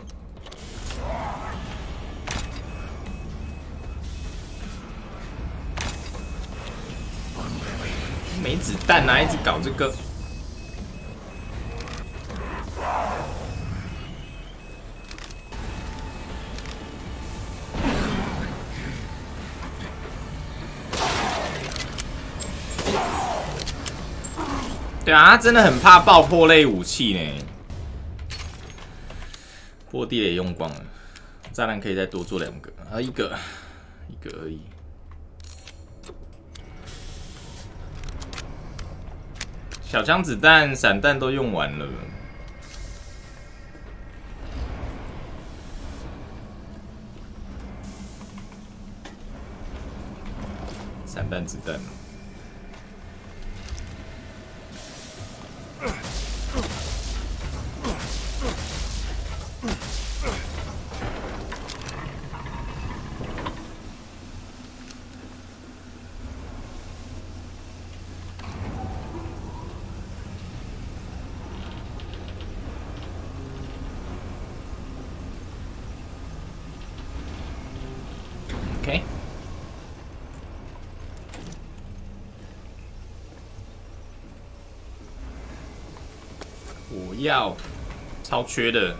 没子弹啊，一直搞这个。对啊，他真的很怕爆破类武器呢。破地雷用光了，炸弹可以再多做两个，啊，一个，一个而已。小枪子弹、散弹都用完了。散弹子弹。OK， 我要超缺的。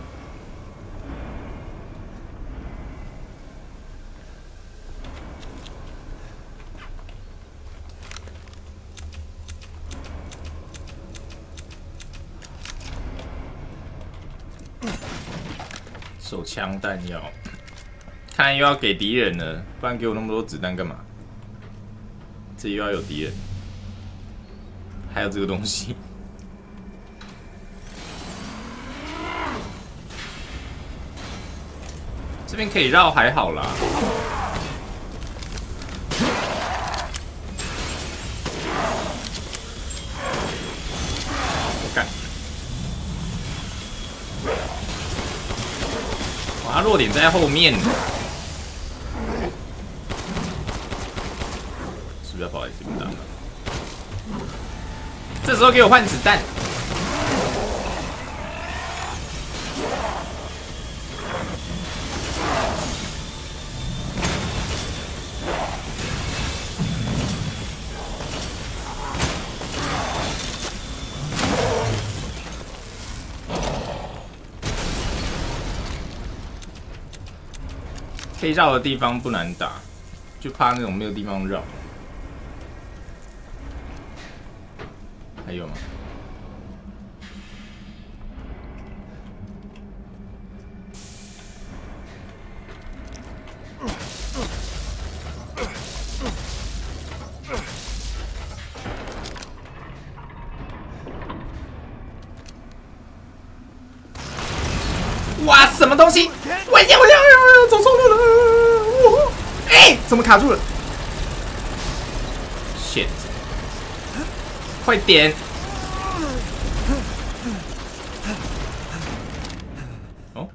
手枪弹药， 看来又要给敌人了，不然给我那么多子弹干嘛？这又要有敌人，还有这个东西。这边可以绕，还好啦。我干！哇，弱点在后面。 不要跑来这边打，这时候给我换子弹。可以绕的地方不难打，就怕那种没有地方绕。 还有吗？哇，什么东西？我呀我呀，走错路了！哎，怎么卡住了 ？shit！ 快点！哦，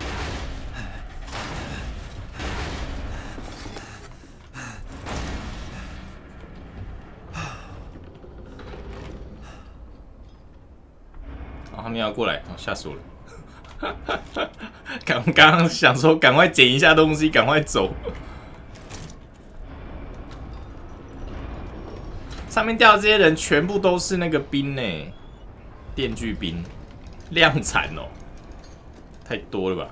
哦，他们要过来，哦，吓死我了！刚刚刚想说赶快捡一下东西，赶快走。上面掉的这些人全部都是那个兵呢，电锯兵，量产哦，太多了吧？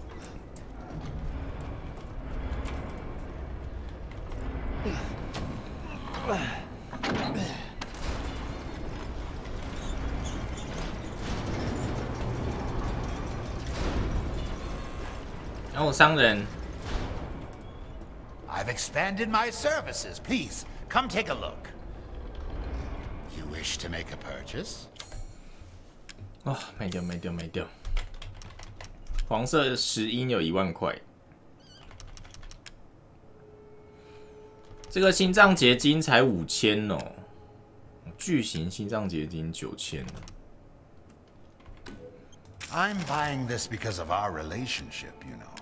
然后商人 I've expanded my services. Please, come take a look. You wish to make a purchase? 哦，卖掉，卖掉，卖掉。黄色石英有一万块。这个心脏结晶才五千哦，巨型心脏结晶九千。 I'm buying this because of our relationship, you know.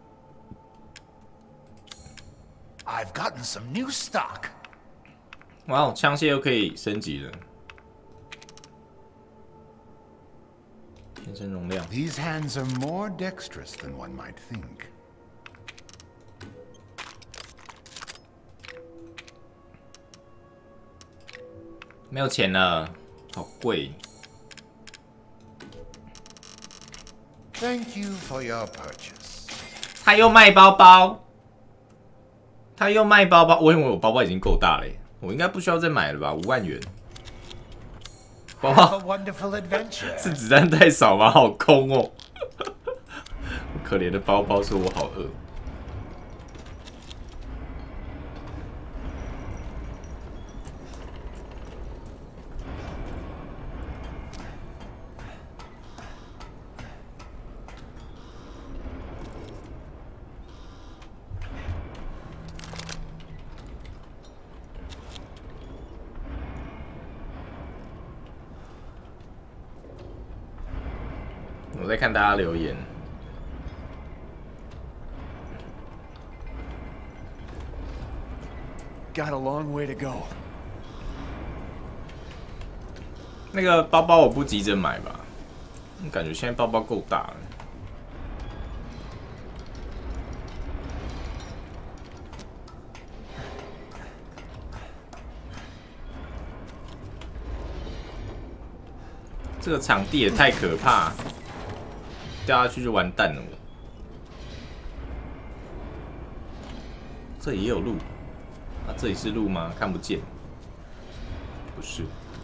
I've gotten some new stock. 哇哦，枪械又可以升级了，天生容量。 These hands are more dexterous than one might think. 没有钱了，好贵。 Thank you for your purchase. 他又卖包包，他又卖包包。我以为我包包已经够大了耶，我应该不需要再买了吧？五万元，包 Have a 包 wonderful adventure. 是子弹太少吗？好空哦，可怜的包包说我好饿。我在看大家留言。 Got a long way to go. 那个包包我不急着买吧，感觉现在包包够大了。这个场地也太可怕，掉下去就完蛋了。这里也有路，啊，这里是路吗？看不见，不是。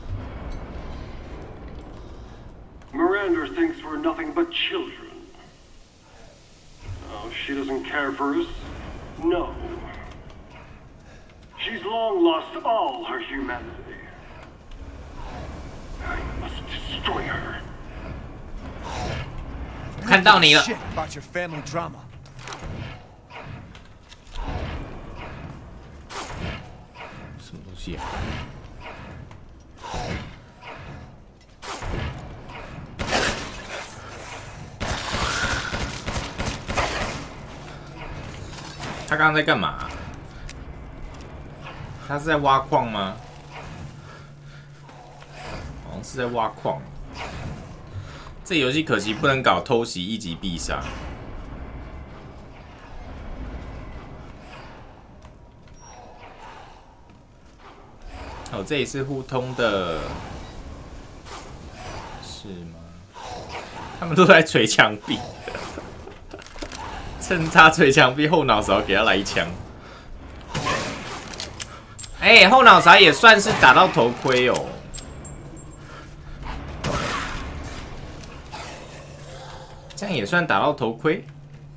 Miranda thinks we're nothing but children. Oh, she doesn't care for us. No. She's long lost all her humanity. I must destroy her. 看到你了。 Shit about your family drama. 什么东西啊？他刚刚在干嘛？他是在挖矿吗？好像是在挖矿。这游戏可惜不能搞偷袭一击必杀。哦，这里是互通的，是吗？他们都在捶墙壁。趁他捶墙壁，后脑勺给他来一枪。哎、欸，后脑勺也算是打到头盔哦。这样也算打到头盔。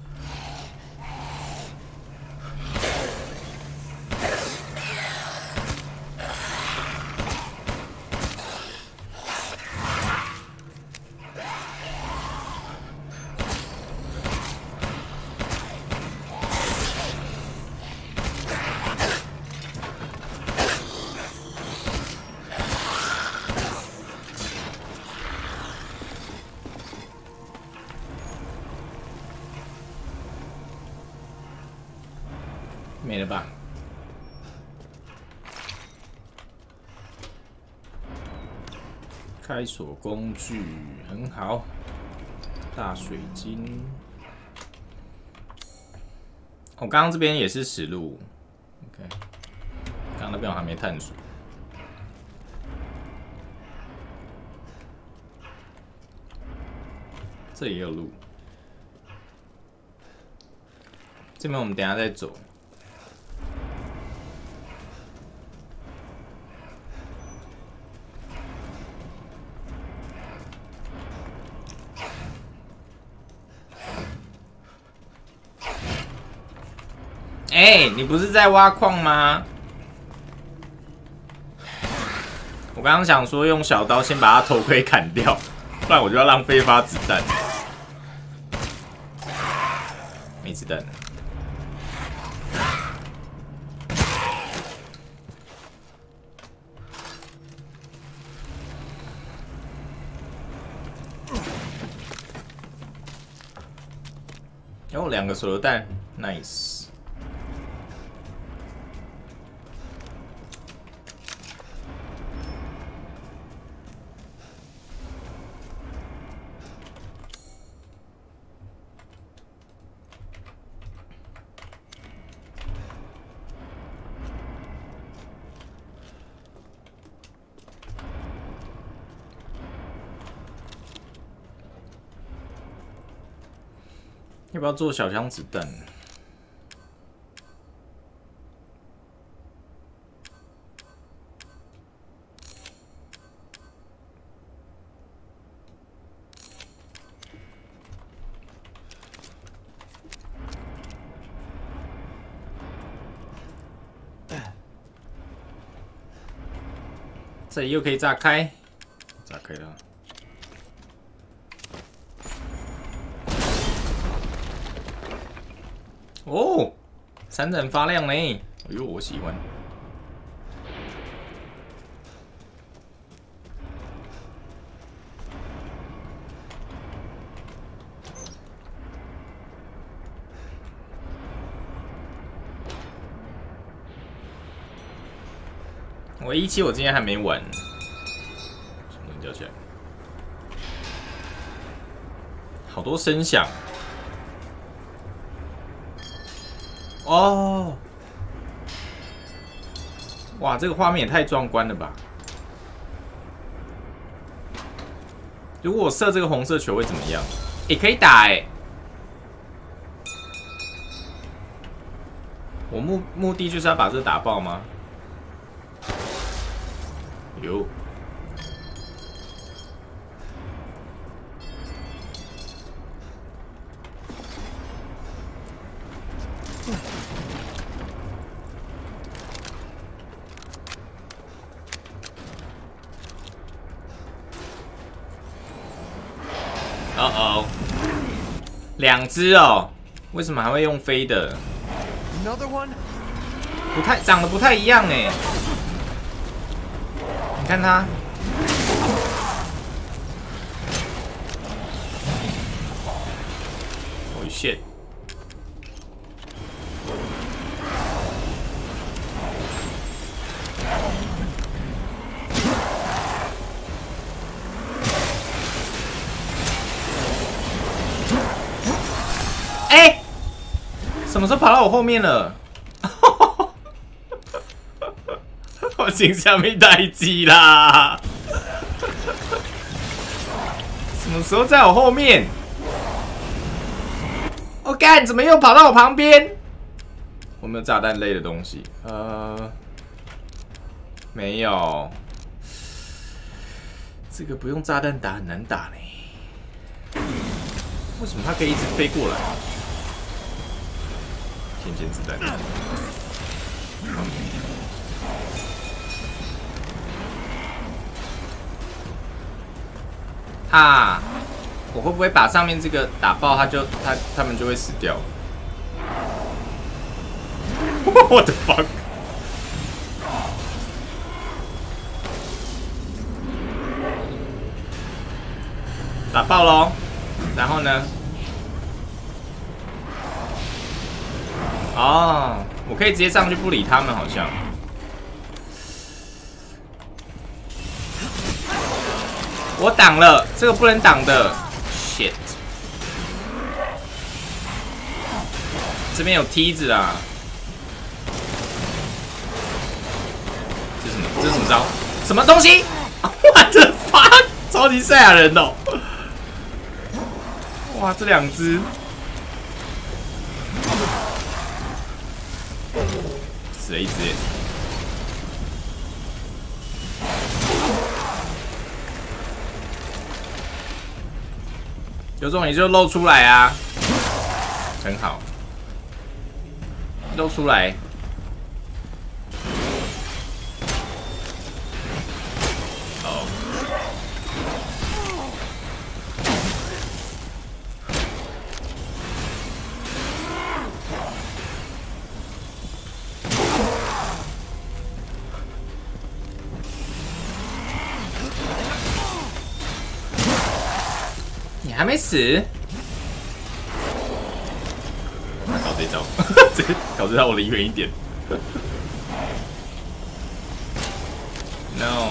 没了吧？开锁工具很好，大水晶。我、哦、刚刚这边也是死路 ，OK。刚刚那边我还没探索。这里也有路，这边我们等一下再走。哎、欸，你不是在挖矿吗？我刚刚想说用小刀先把他头盔砍掉，不然我就要浪费一发子弹。没子弹了。哦，两个手榴弹 ，nice。要不要做小枪子弹？这里又可以炸开，炸开了。哦，闪闪发亮呢！哎呦，我喜欢。我一期我今天还没玩，什么东西掉下来？好多声响。哦，哇，这个画面也太壮观了吧！如果我射这个红色球会怎么样？也、欸、可以打哎、欸！我目目的就是要把这打爆吗？有。 哦哦，两只哦，为什么还会用飞的？ Another one? 不太长得不太一样哎，你看它。 Holy shit！ 哎，什么时候跑到我后面了？我心下面待机啦！什么时候在我后面？ 我干，怎么又跑到我旁边？我没有炸弹类的东西，呃，没有。这个不用炸弹打很难打呢。为什么它可以一直飞过来？先捡子弹。啊！ 我会不会把上面这个打爆，他就他他们就会死掉？What the fuck！ 打爆喽！然后呢？哦，我可以直接上去不理他们，好像。我挡了，这个不能挡的。 Shit！ 这边有梯子啊！这是什么？这是什么招？什么东西？我的妈！超级赛亚人哦！哇，这两只死了一只。有种你就露出来啊，很好，露出来。哦，你还没死？搞这招，这搞这招我离远一点。No。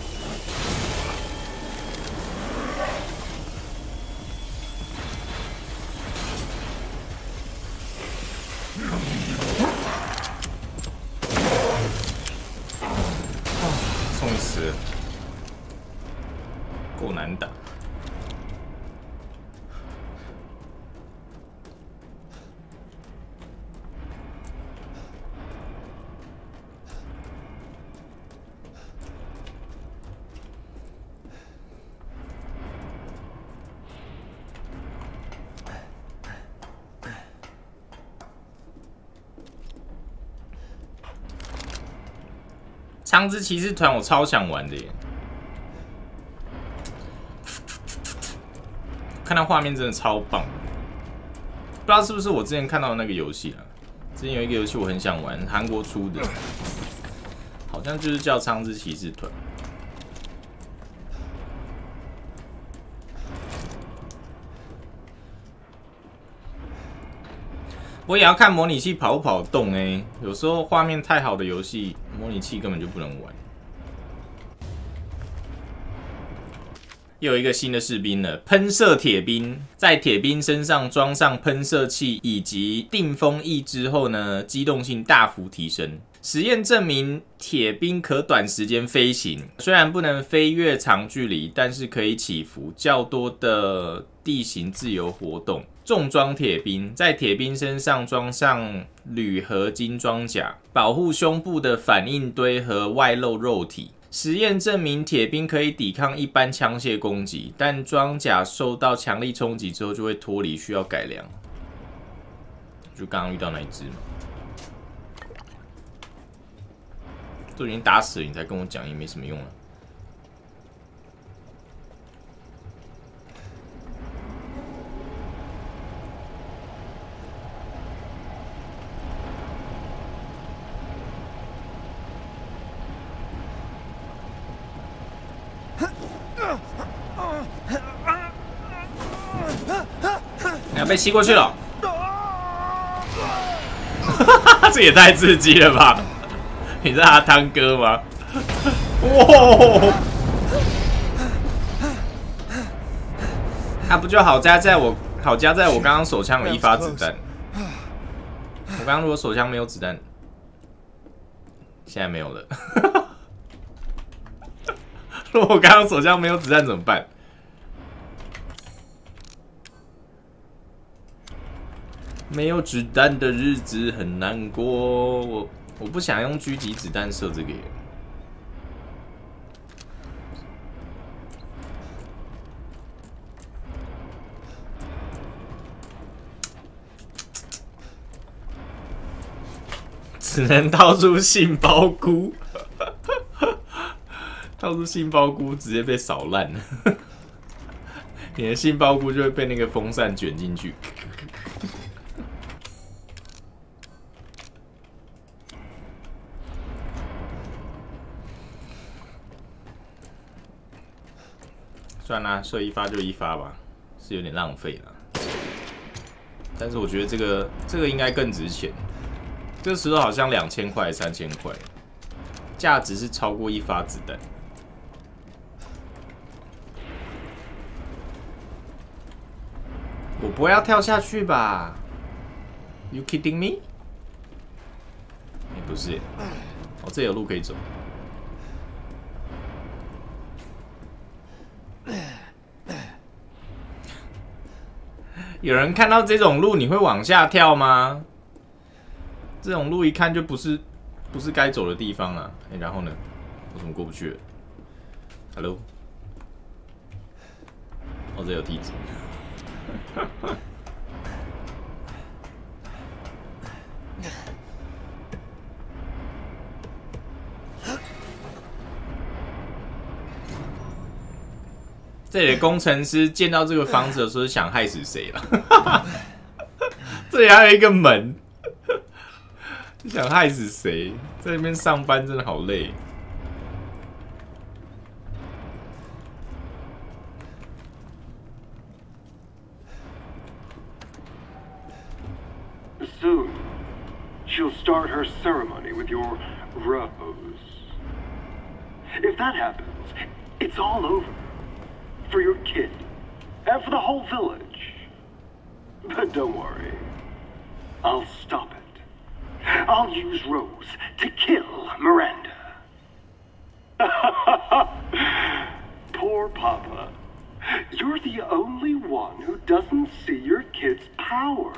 终于死了，够难打。枪支骑士团我超想玩的耶，看到画面真的超棒，不知道是不是我之前看到的那个游戏啊？之前有一个游戏我很想玩，韩国出的，好像就是叫枪支骑士团。我也要看模拟器跑不跑得动哎、欸，有时候画面太好的游戏，模拟器根本就不能玩。又有一个新的士兵了，喷射铁兵，在铁兵身上装上喷射器以及定风翼之后呢，机动性大幅提升。实验证明，铁兵可短时间飞行，虽然不能飞越长距离，但是可以起伏较多的地形自由活动。重装铁兵在铁兵身上装上铝合金装甲，保护胸部的反应堆和外露肉体。实验证明，铁兵可以抵抗一般枪械攻击，但装甲受到强力冲击之后就会脱离，需要改良。就刚刚遇到那一只嘛，都已经打死了，你才跟我讲也没什么用了。 被吸过去了。这也太刺激了吧！你是阿汤哥吗？哇！啊，不就好加在我好加在我刚刚手枪有一发子弹。我刚刚如果手枪没有子弹，现在没有了。如果我刚刚手枪没有子弹怎么办？没有子弹的日子很难过。我我不想用狙击子弹射这个耶。只能掏出杏鲍菇，掏出杏鲍菇直接被扫烂了。你的杏鲍菇就会被那个风扇卷进去。算啦，射一发就一发吧，是有点浪费了。但是我觉得这个这个应该更值钱，这个石头好像两千块、三千块，价值是超过一发子弹。我不会要跳下去吧 ？You kidding me？ 哎，不是，哦，这有路可以走。有人看到这种路，你会往下跳吗？这种路一看就不是不是该走的地方啊！哎、欸，然后呢？我怎么过不去了 ？Hello， 哦，这有梯子。这里的工程师见到这个房子的时候，想害死谁了？这里还有一个门，想害死谁？在那边上班真的好累。 Soon, she'll start her ceremony with your rose. If that happens, it's all over. For your kid, and for the whole village. But don't worry, I'll stop it. I'll use Rose to kill Miranda. Poor Papa. You're the only one who doesn't see your kid's power.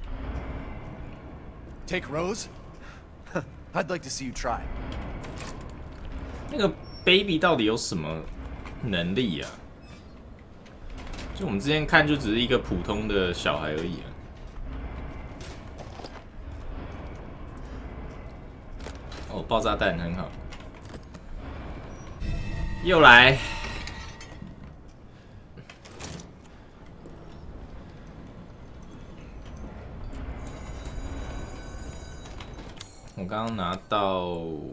Take Rose? I'd like to see you try. 那个 baby 到底有什么能力啊？就我们之前看，就只是一个普通的小孩而已啊。哦，爆炸弹很好，又来。我刚刚拿到，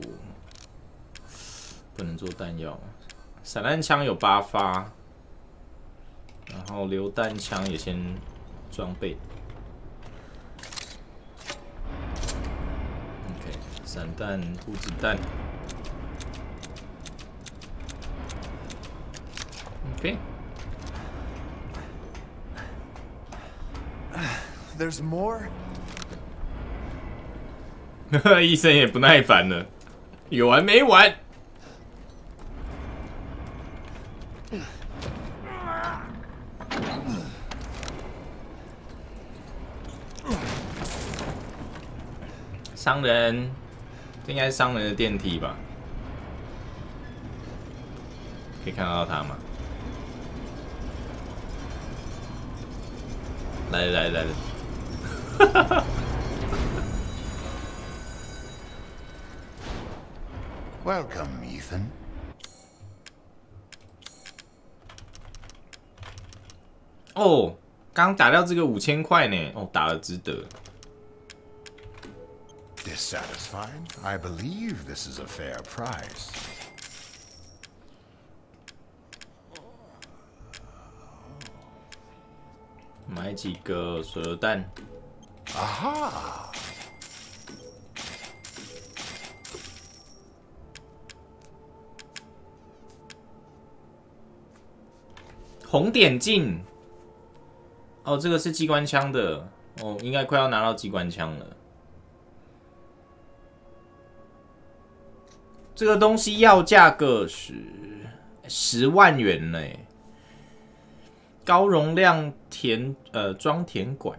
不能做弹药，散弹枪有八发。然后榴弹枪也先装备 ，OK， 散弹、不子弹 ，OK。 There's more. 医生也不耐烦了，有完没完？商人，这应该是商人的电梯吧？可以看得到他吗？来了来了来了！ Welcome, Ethan. 哦，刚打掉这个五千块呢，哦，打了值得。 Dissatisfied? I believe this is a fair price. 买几个手榴弹。 啊哈！ 红点镜。哦，这个是机关枪的。哦，应该快要拿到机关枪了。这个东西要价个十十万元呢。高容量填呃装填管。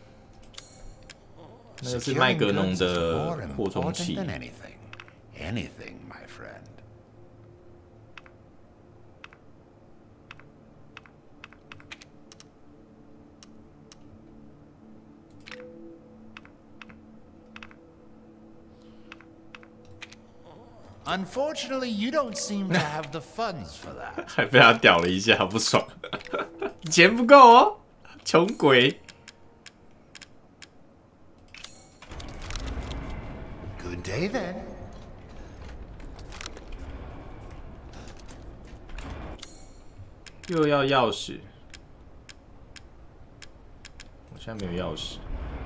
那个是麦格农的扩充器。 Anything, my friend. Unfortunately, you don't seem to have the funds for that. 还被他屌了一下，不爽。钱不够哦，穷鬼。 Good day then. 又要钥匙，我现在没有钥匙。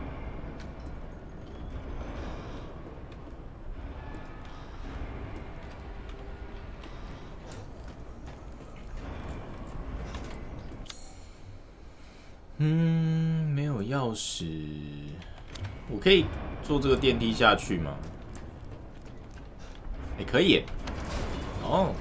嗯，没有钥匙，我可以坐这个电梯下去吗？也、欸、可以耶。哦。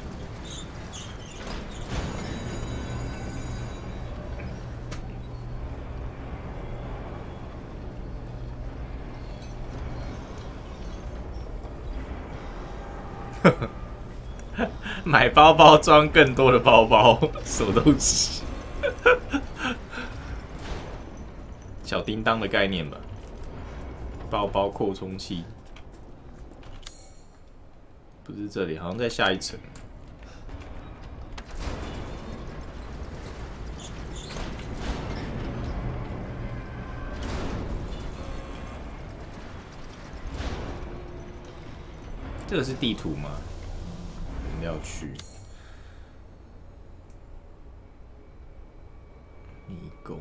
买包包装更多的包包，什么东西？小叮当的概念吧。包包扩充器，不是这里，好像在下一层。这个是地图吗？饮料区。迷宫。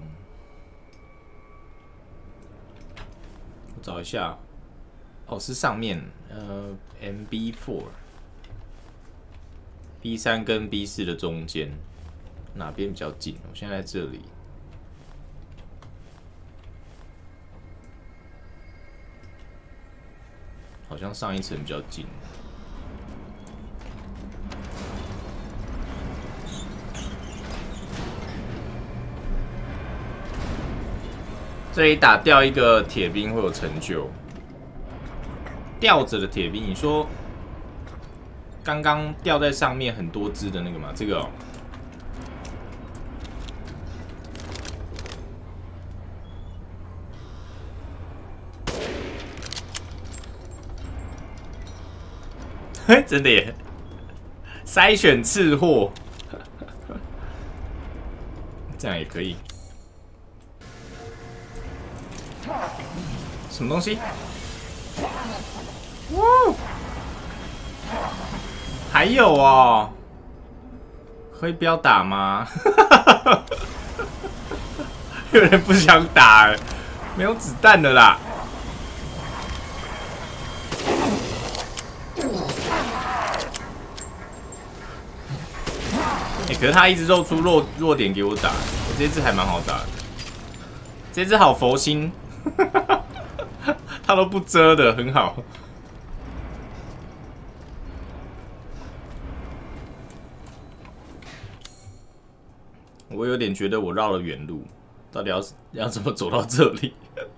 我找一下。哦，是上面，呃 ，M B 四 B 三跟 B 四的中间，哪边比较近？我现在在这里。好像上一层比较近。这里打掉一个铁兵会有成就。吊着的铁兵，你说刚刚吊在上面很多只的那个吗？这个哦。嘿，真的耶！筛选次货，这样也可以。什么东西？哇！还有哦，可以不要打吗？有人不想打，没有子弹的啦。欸、可是他一直露出弱弱点给我打，欸、这只还蛮好打的。这只好佛心，他都不遮的，很好。我有点觉得我绕了远路，到底要要怎么走到这里？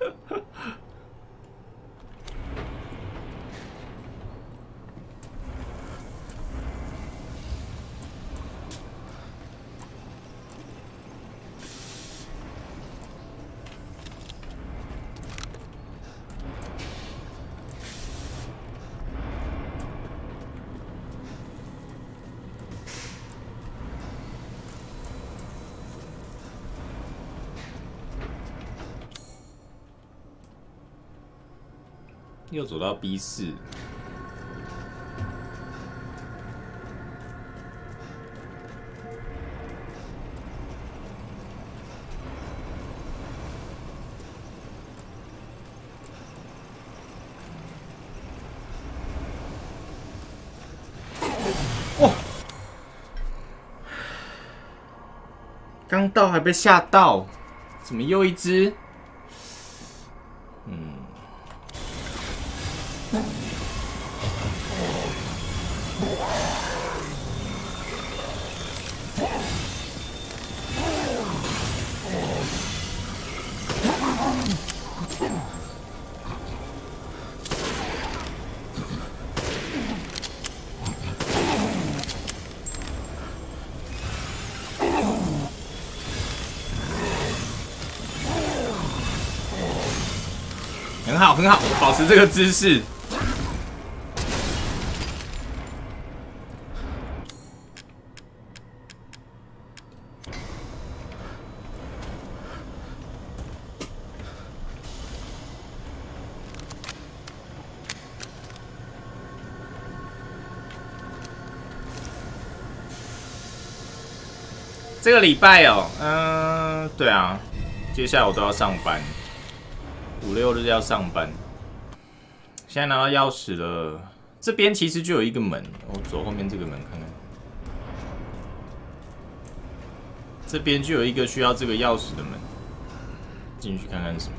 又走到 B 四， 刚到还被吓到，怎么又一只？嗯。很好，很好，保持这个姿势。这个礼拜哦，嗯、呃，对啊，接下来我都要上班。五六日要上班，现在拿到钥匙了。这边其实就有一个门，我走后面这个门看看。这边就有一个需要这个钥匙的门，进去看看什么。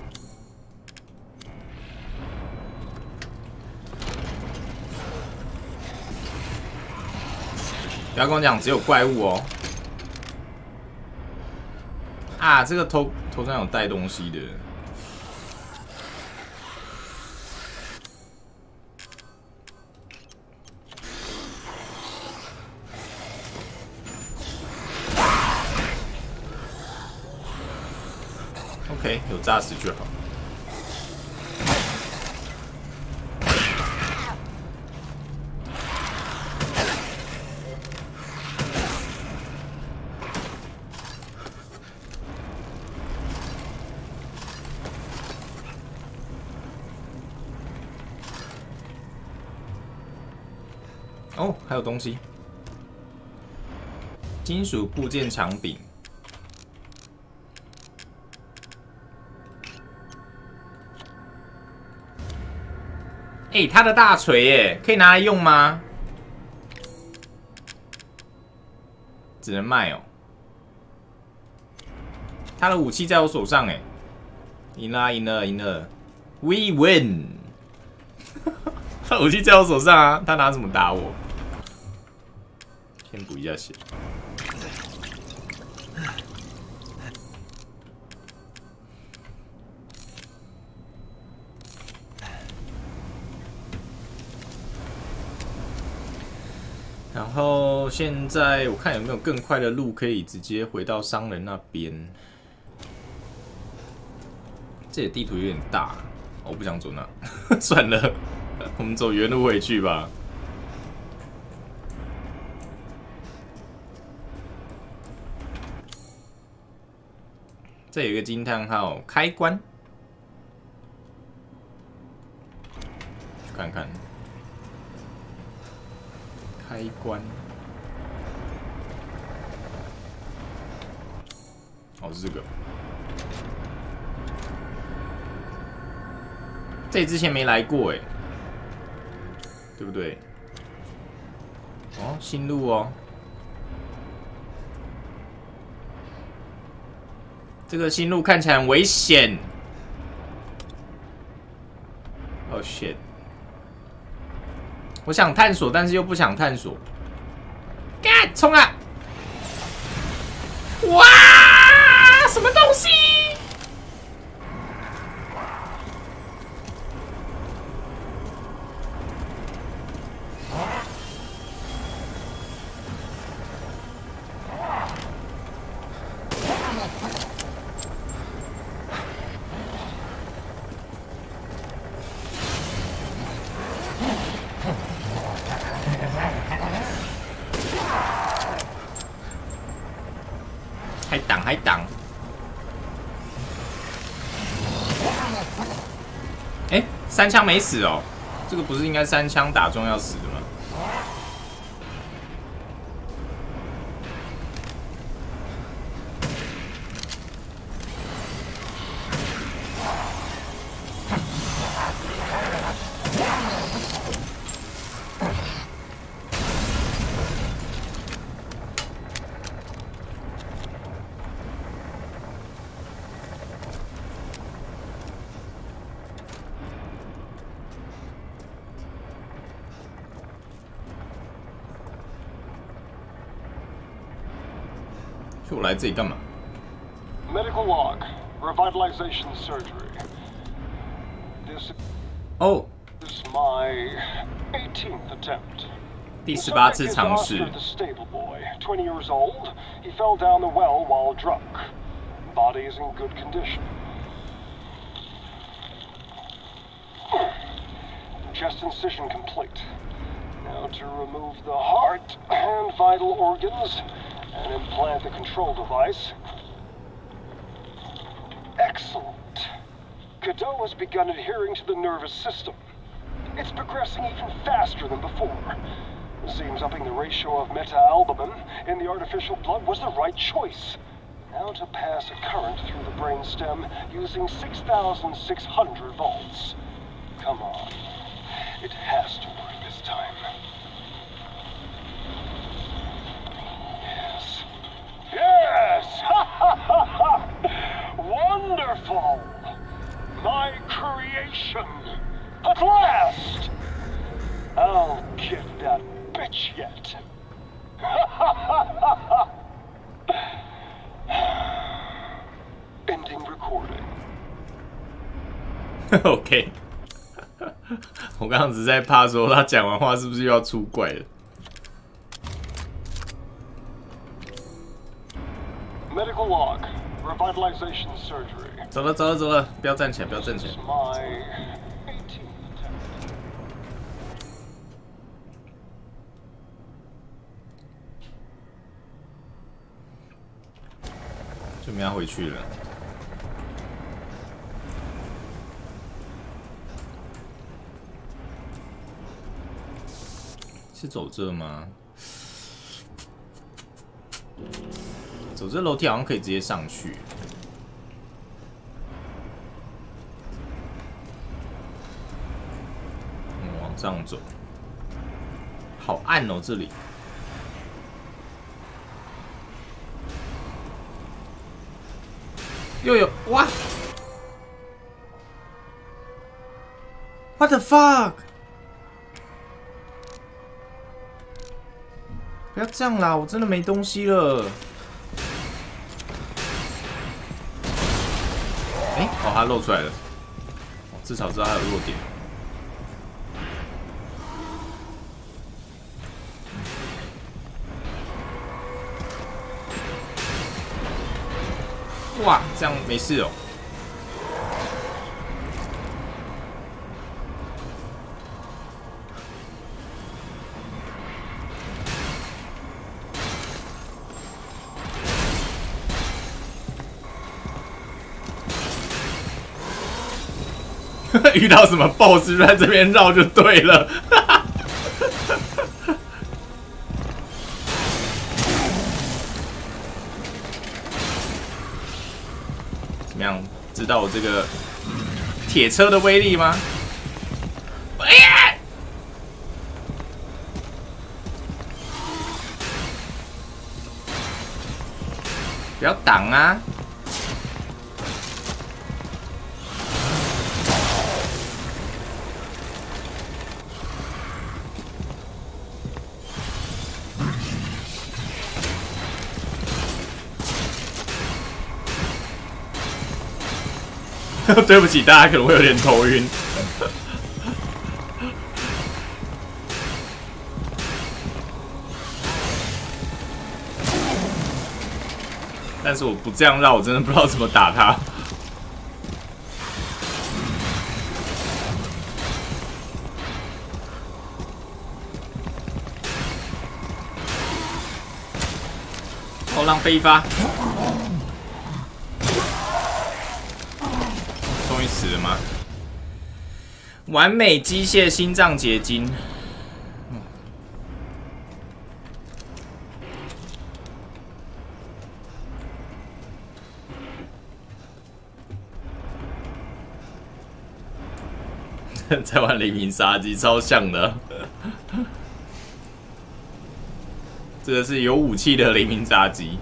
不要跟我讲只有怪物哦。啊，这个头头上有带东西的。OK， 有炸死就好。哦，还有东西，金属部件长柄。哎、欸，他的大锤耶，可以拿来用吗？只能卖哦。他的武器在我手上哎，赢了，赢了，赢了 ，We win！ 他武器在我手上啊，他拿什么打我？先补一下血。然后现在我看有没有更快的路可以直接回到商人那边。这里地图有点大，我不想走那，算了，我们走原路回去吧。这有一个惊叹号，开关，去看看。开关，哦，是这个。这里之前没来过哎，对不对？哦，新路哦。这个新路看起来很危险。Oh shit！ 我想探索，但是又不想探索。干，冲啊！哇，什么东西？还挡还挡！哎、欸，三枪没死哦，这个不是应该三枪打中要死的吗？ 我来这里干嘛 Medical log, revitalization surgery. This 哦， is my eighteenth attempt. 第 The 十八 subject 次 is 尝试 Oscar the stable boy, twenty years old. He fell down the well while drunk. Body is in good condition. Chest incision complete. Now to remove the heart and vital organs and implant the control device. Excellent. Cadeau has begun adhering to the nervous system. It's progressing even faster than before. Seems upping the ratio of meta-albumin in the artificial blood was the right choice. Now to pass a current through the brainstem using six thousand six hundred volts. Come on. It has to work this time. Yes. Yes! Ha ha ha ha! Wonderful! My creation! At last! I'll get that bitch yet. Ha ha ha ha ha! Ending recording. OK， 我刚刚只是在怕说他讲完话是不是又要出怪了。 Medical log, revitalization surgery. 走了走了走了，不要站起来，不要站起来 This。is my eighteenth attempt. 准备要回去了。是走这吗？走这楼梯好像可以直接上去。嗯，往上走。好暗哦，这里。又有哇 ！What the fuck！ 不要这样啦，我真的没东西了。哎、欸，哦，它露出来了，我至少知道它有弱点。哇，这样没事哦。遇到什么 boss 就在这边绕就对了。怎么样？知道我这个铁车的威力吗？哎呀！不要挡啊！对不起，大家可能会有点头晕。但是我不这样绕，我真的不知道怎么打他。后浪飞一发。终于死了吗？完美机械心脏结晶。在玩黎明杀机，超像的。这个是有武器的黎明杀机。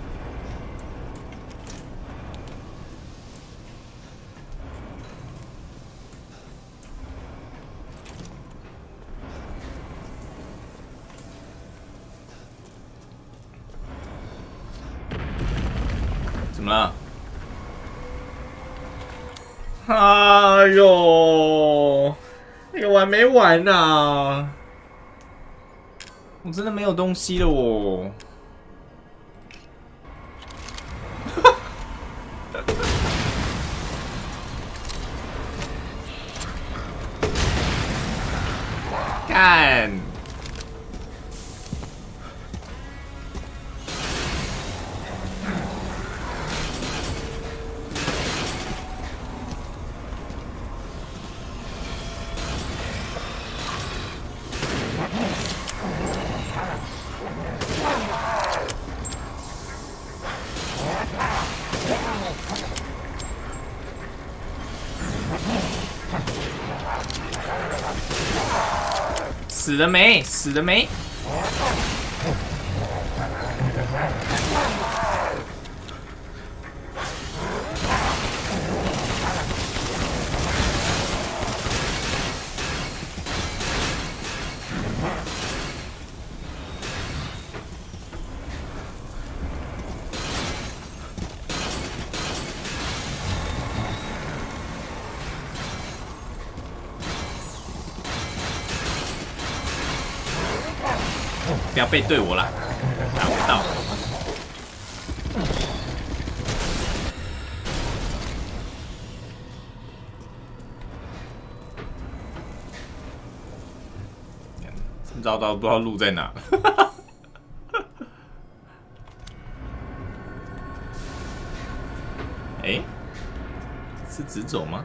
么了？哎呦，有完没完啊？我真的没有东西了哦。干！死了没？死了没？不要背对我啦，打不到。绕到不知道路在哪。哎、欸，是直走吗？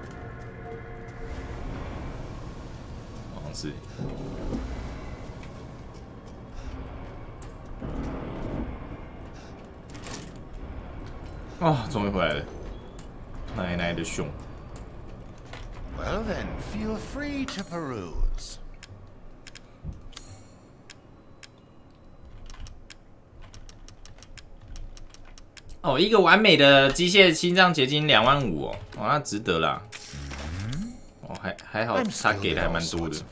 好像是。哦，终于回来了，奶奶的熊。 Well then, feel free to peruse. 哦，一个完美的机械心脏结晶两万五哦，哦，那值得啦。哦，还还好，他给的还蛮多的。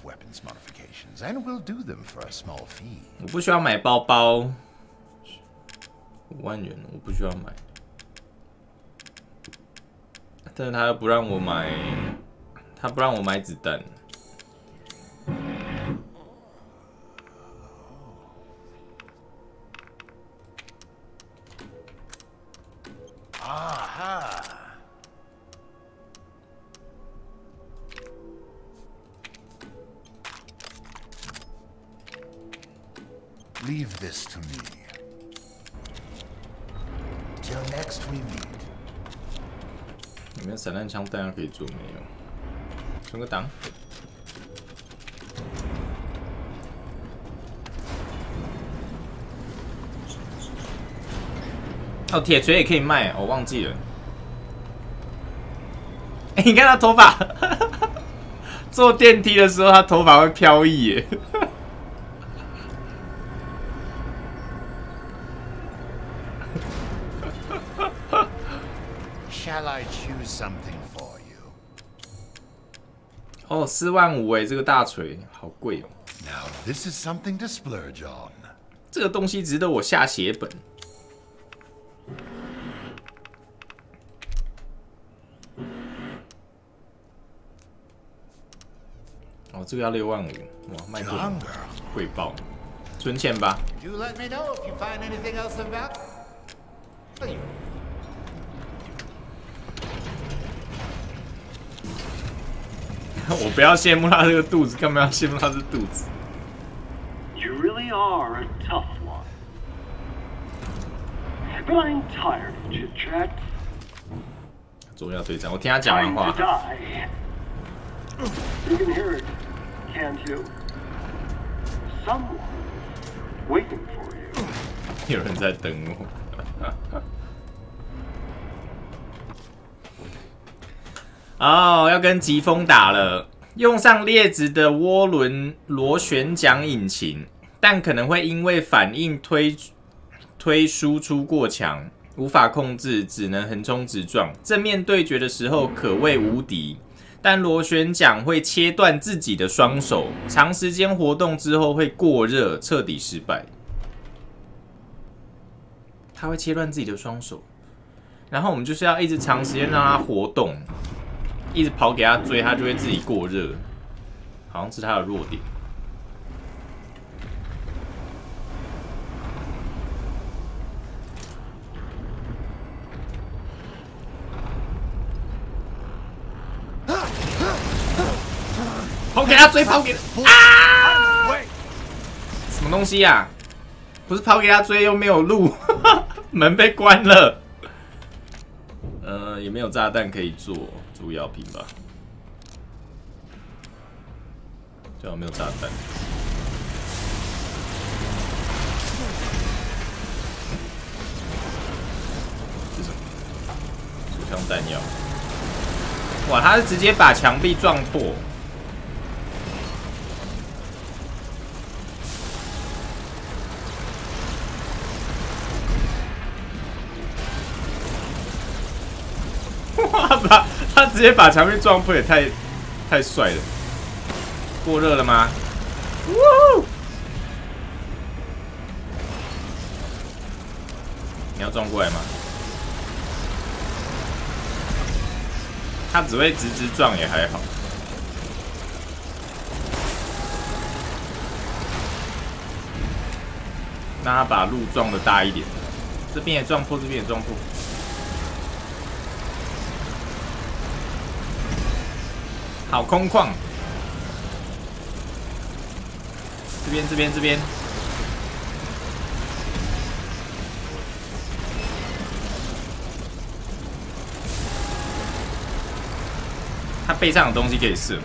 我不需要买包包，五万元我不需要买。但是他又不让我买，他不让我买子弹。 啊哈 Leave this to me. Till next we meet. 有没有散弹枪弹药可以做？没有，存个档。哦，铁锤也可以卖，我忘记了。哎、欸，你看他头发，坐电梯的时候，他头发会飘逸耶。 Shall I choose something for you? 哦，四万五哎，这个大锤好贵哦。 Now this is something to splurge on. 这个东西值得我下血本。哦，这个要六万五，哇，卖贵，贵爆，存钱吧。 Do let me know if you find anything else of value. 我不要羡慕他这个肚子，干嘛要羡慕他这肚子 You really are a tough one. But I'm tired of chit chat. 重要对战，我听他讲完 Time 话 to。die. You can hear it, can't you? Someone waiting for you. 有人在等我。哦，要跟疾风打了，用上劣质的涡轮螺旋桨引擎，但可能会因为反应推推输出过强，无法控制，只能横冲直撞。正面对决的时候可谓无敌，但螺旋桨会切断自己的双手，长时间活动之后会过热，彻底失败。它会切断自己的双手。 然后我们就是要一直长时间让它活动，一直跑给它追，它就会自己过热，好像是它的弱点。跑给他追，跑给他啊！什么东西呀、啊？不是跑给他追，又没有路，门被关了。呃，也没有炸弹可以做猪药品吧？最好没有炸弹。是什么？手枪弹药。哇，他是直接把墙壁撞破。哇！把他直接把墙壁撞破，也太太帅了。过热了吗？哇！你要撞过来吗？他只会直直撞也还好。那他把路撞的大一点，这边也撞破，这边也撞破。好空旷，这边这边这边，他背上有东西可以射。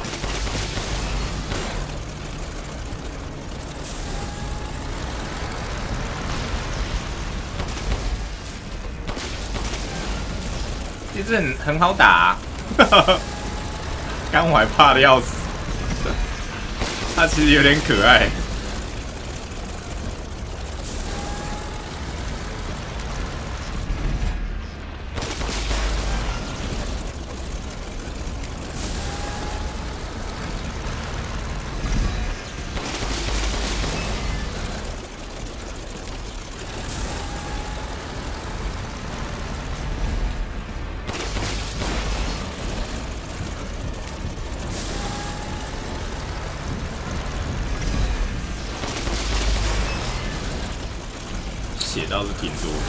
其实很很好打、啊。刚我还怕的要死，他其实有点可爱。血倒是挺多。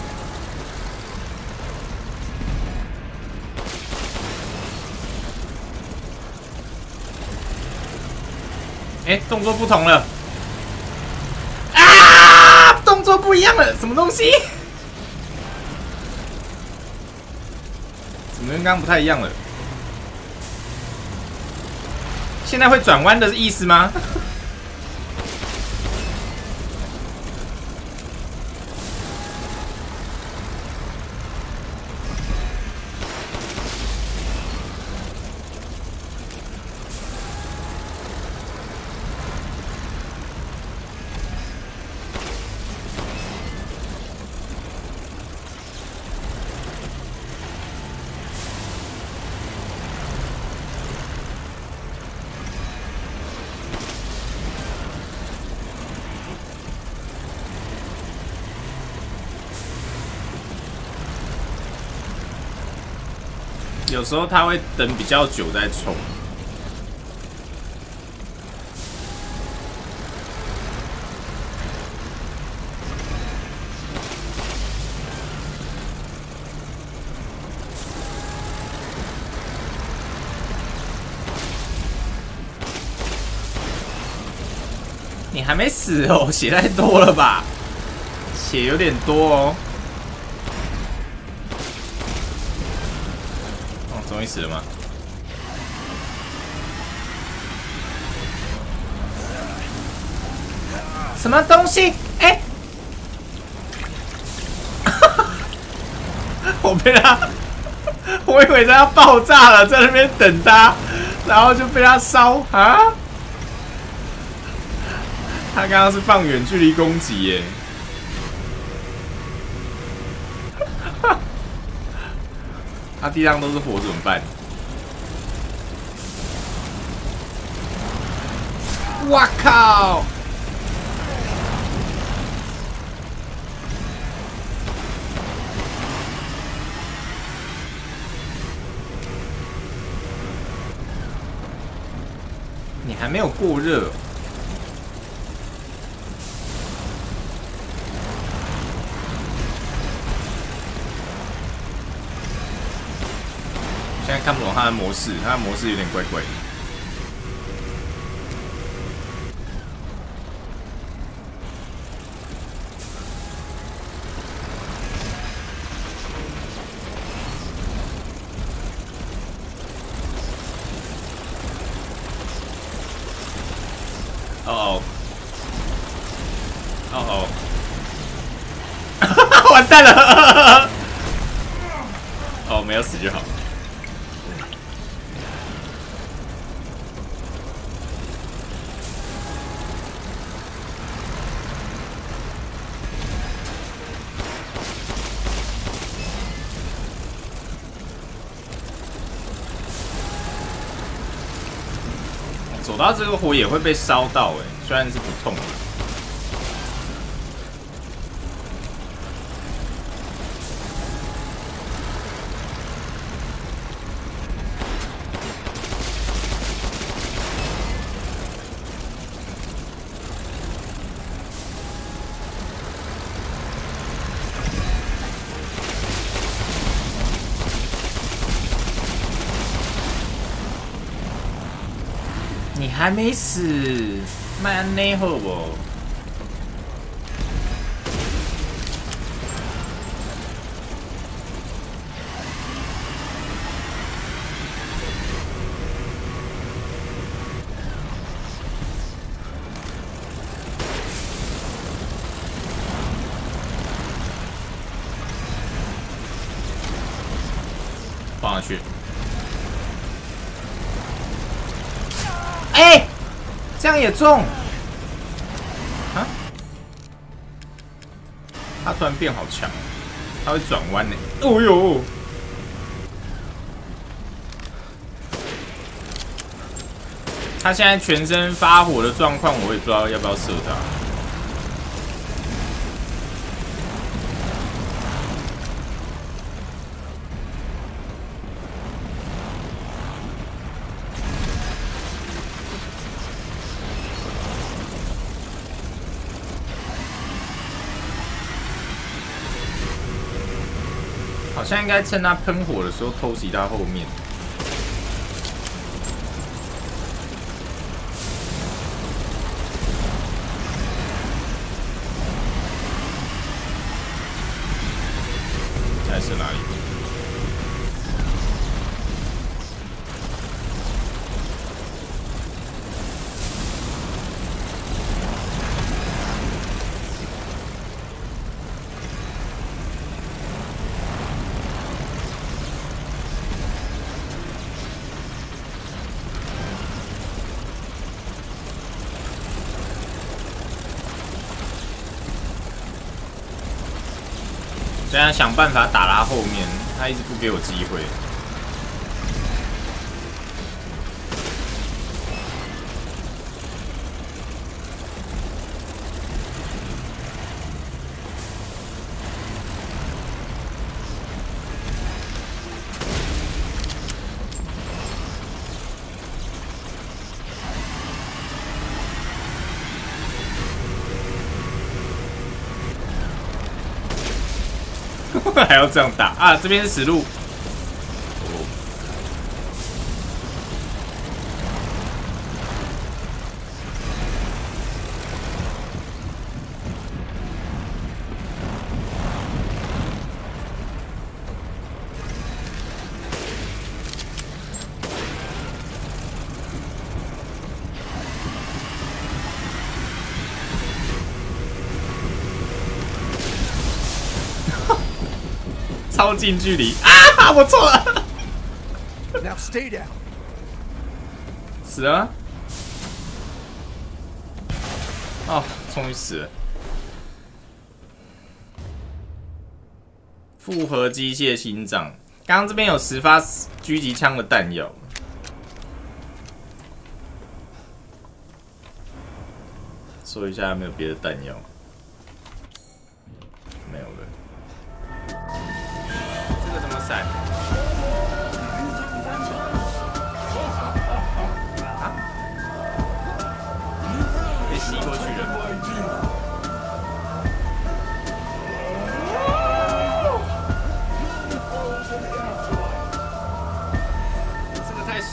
哎、欸，动作不同了。啊！动作不一样了，什么东西？怎么跟刚刚不太一样了？现在会转弯的意思吗？有时候他会等比较久再冲。你还没死哦，血太多了吧？血有点多哦。终于死了吗？什么东西？哎、欸！我被他，我以为他要爆炸了，在那边等他，然后就被他烧啊！他刚刚是放远距离攻击耶。他地上都是火怎么办？哇靠！ 你还没有过热。现在看不懂它的模式，它的模式有点怪怪的。哦哦，哦哦，完蛋了！哦，没有死就好。走到这个火也会被烧到哎，虽然是不痛的。你还没死，慢内好不？放上去。哎、欸，这样也中啊！他突然变好强，他会转弯呢。哦呦！他现在全身发火的状况，我也不知道要不要射他。好像应该趁他喷火的时候偷袭他后面。现在是哪里？这样想办法打他后面，他一直不给我机会。还要这样打啊！这边是死路。超近距离啊！我错了。 Now stay down. 死了。哦，终于死了。复合机械心脏，刚刚这边有十发狙击枪的弹药。说一下有没有别的弹药？没有了。这个怎么闪？啊？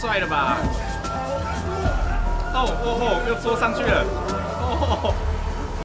帅了吧！哦哦哦，又坐上去了！哦。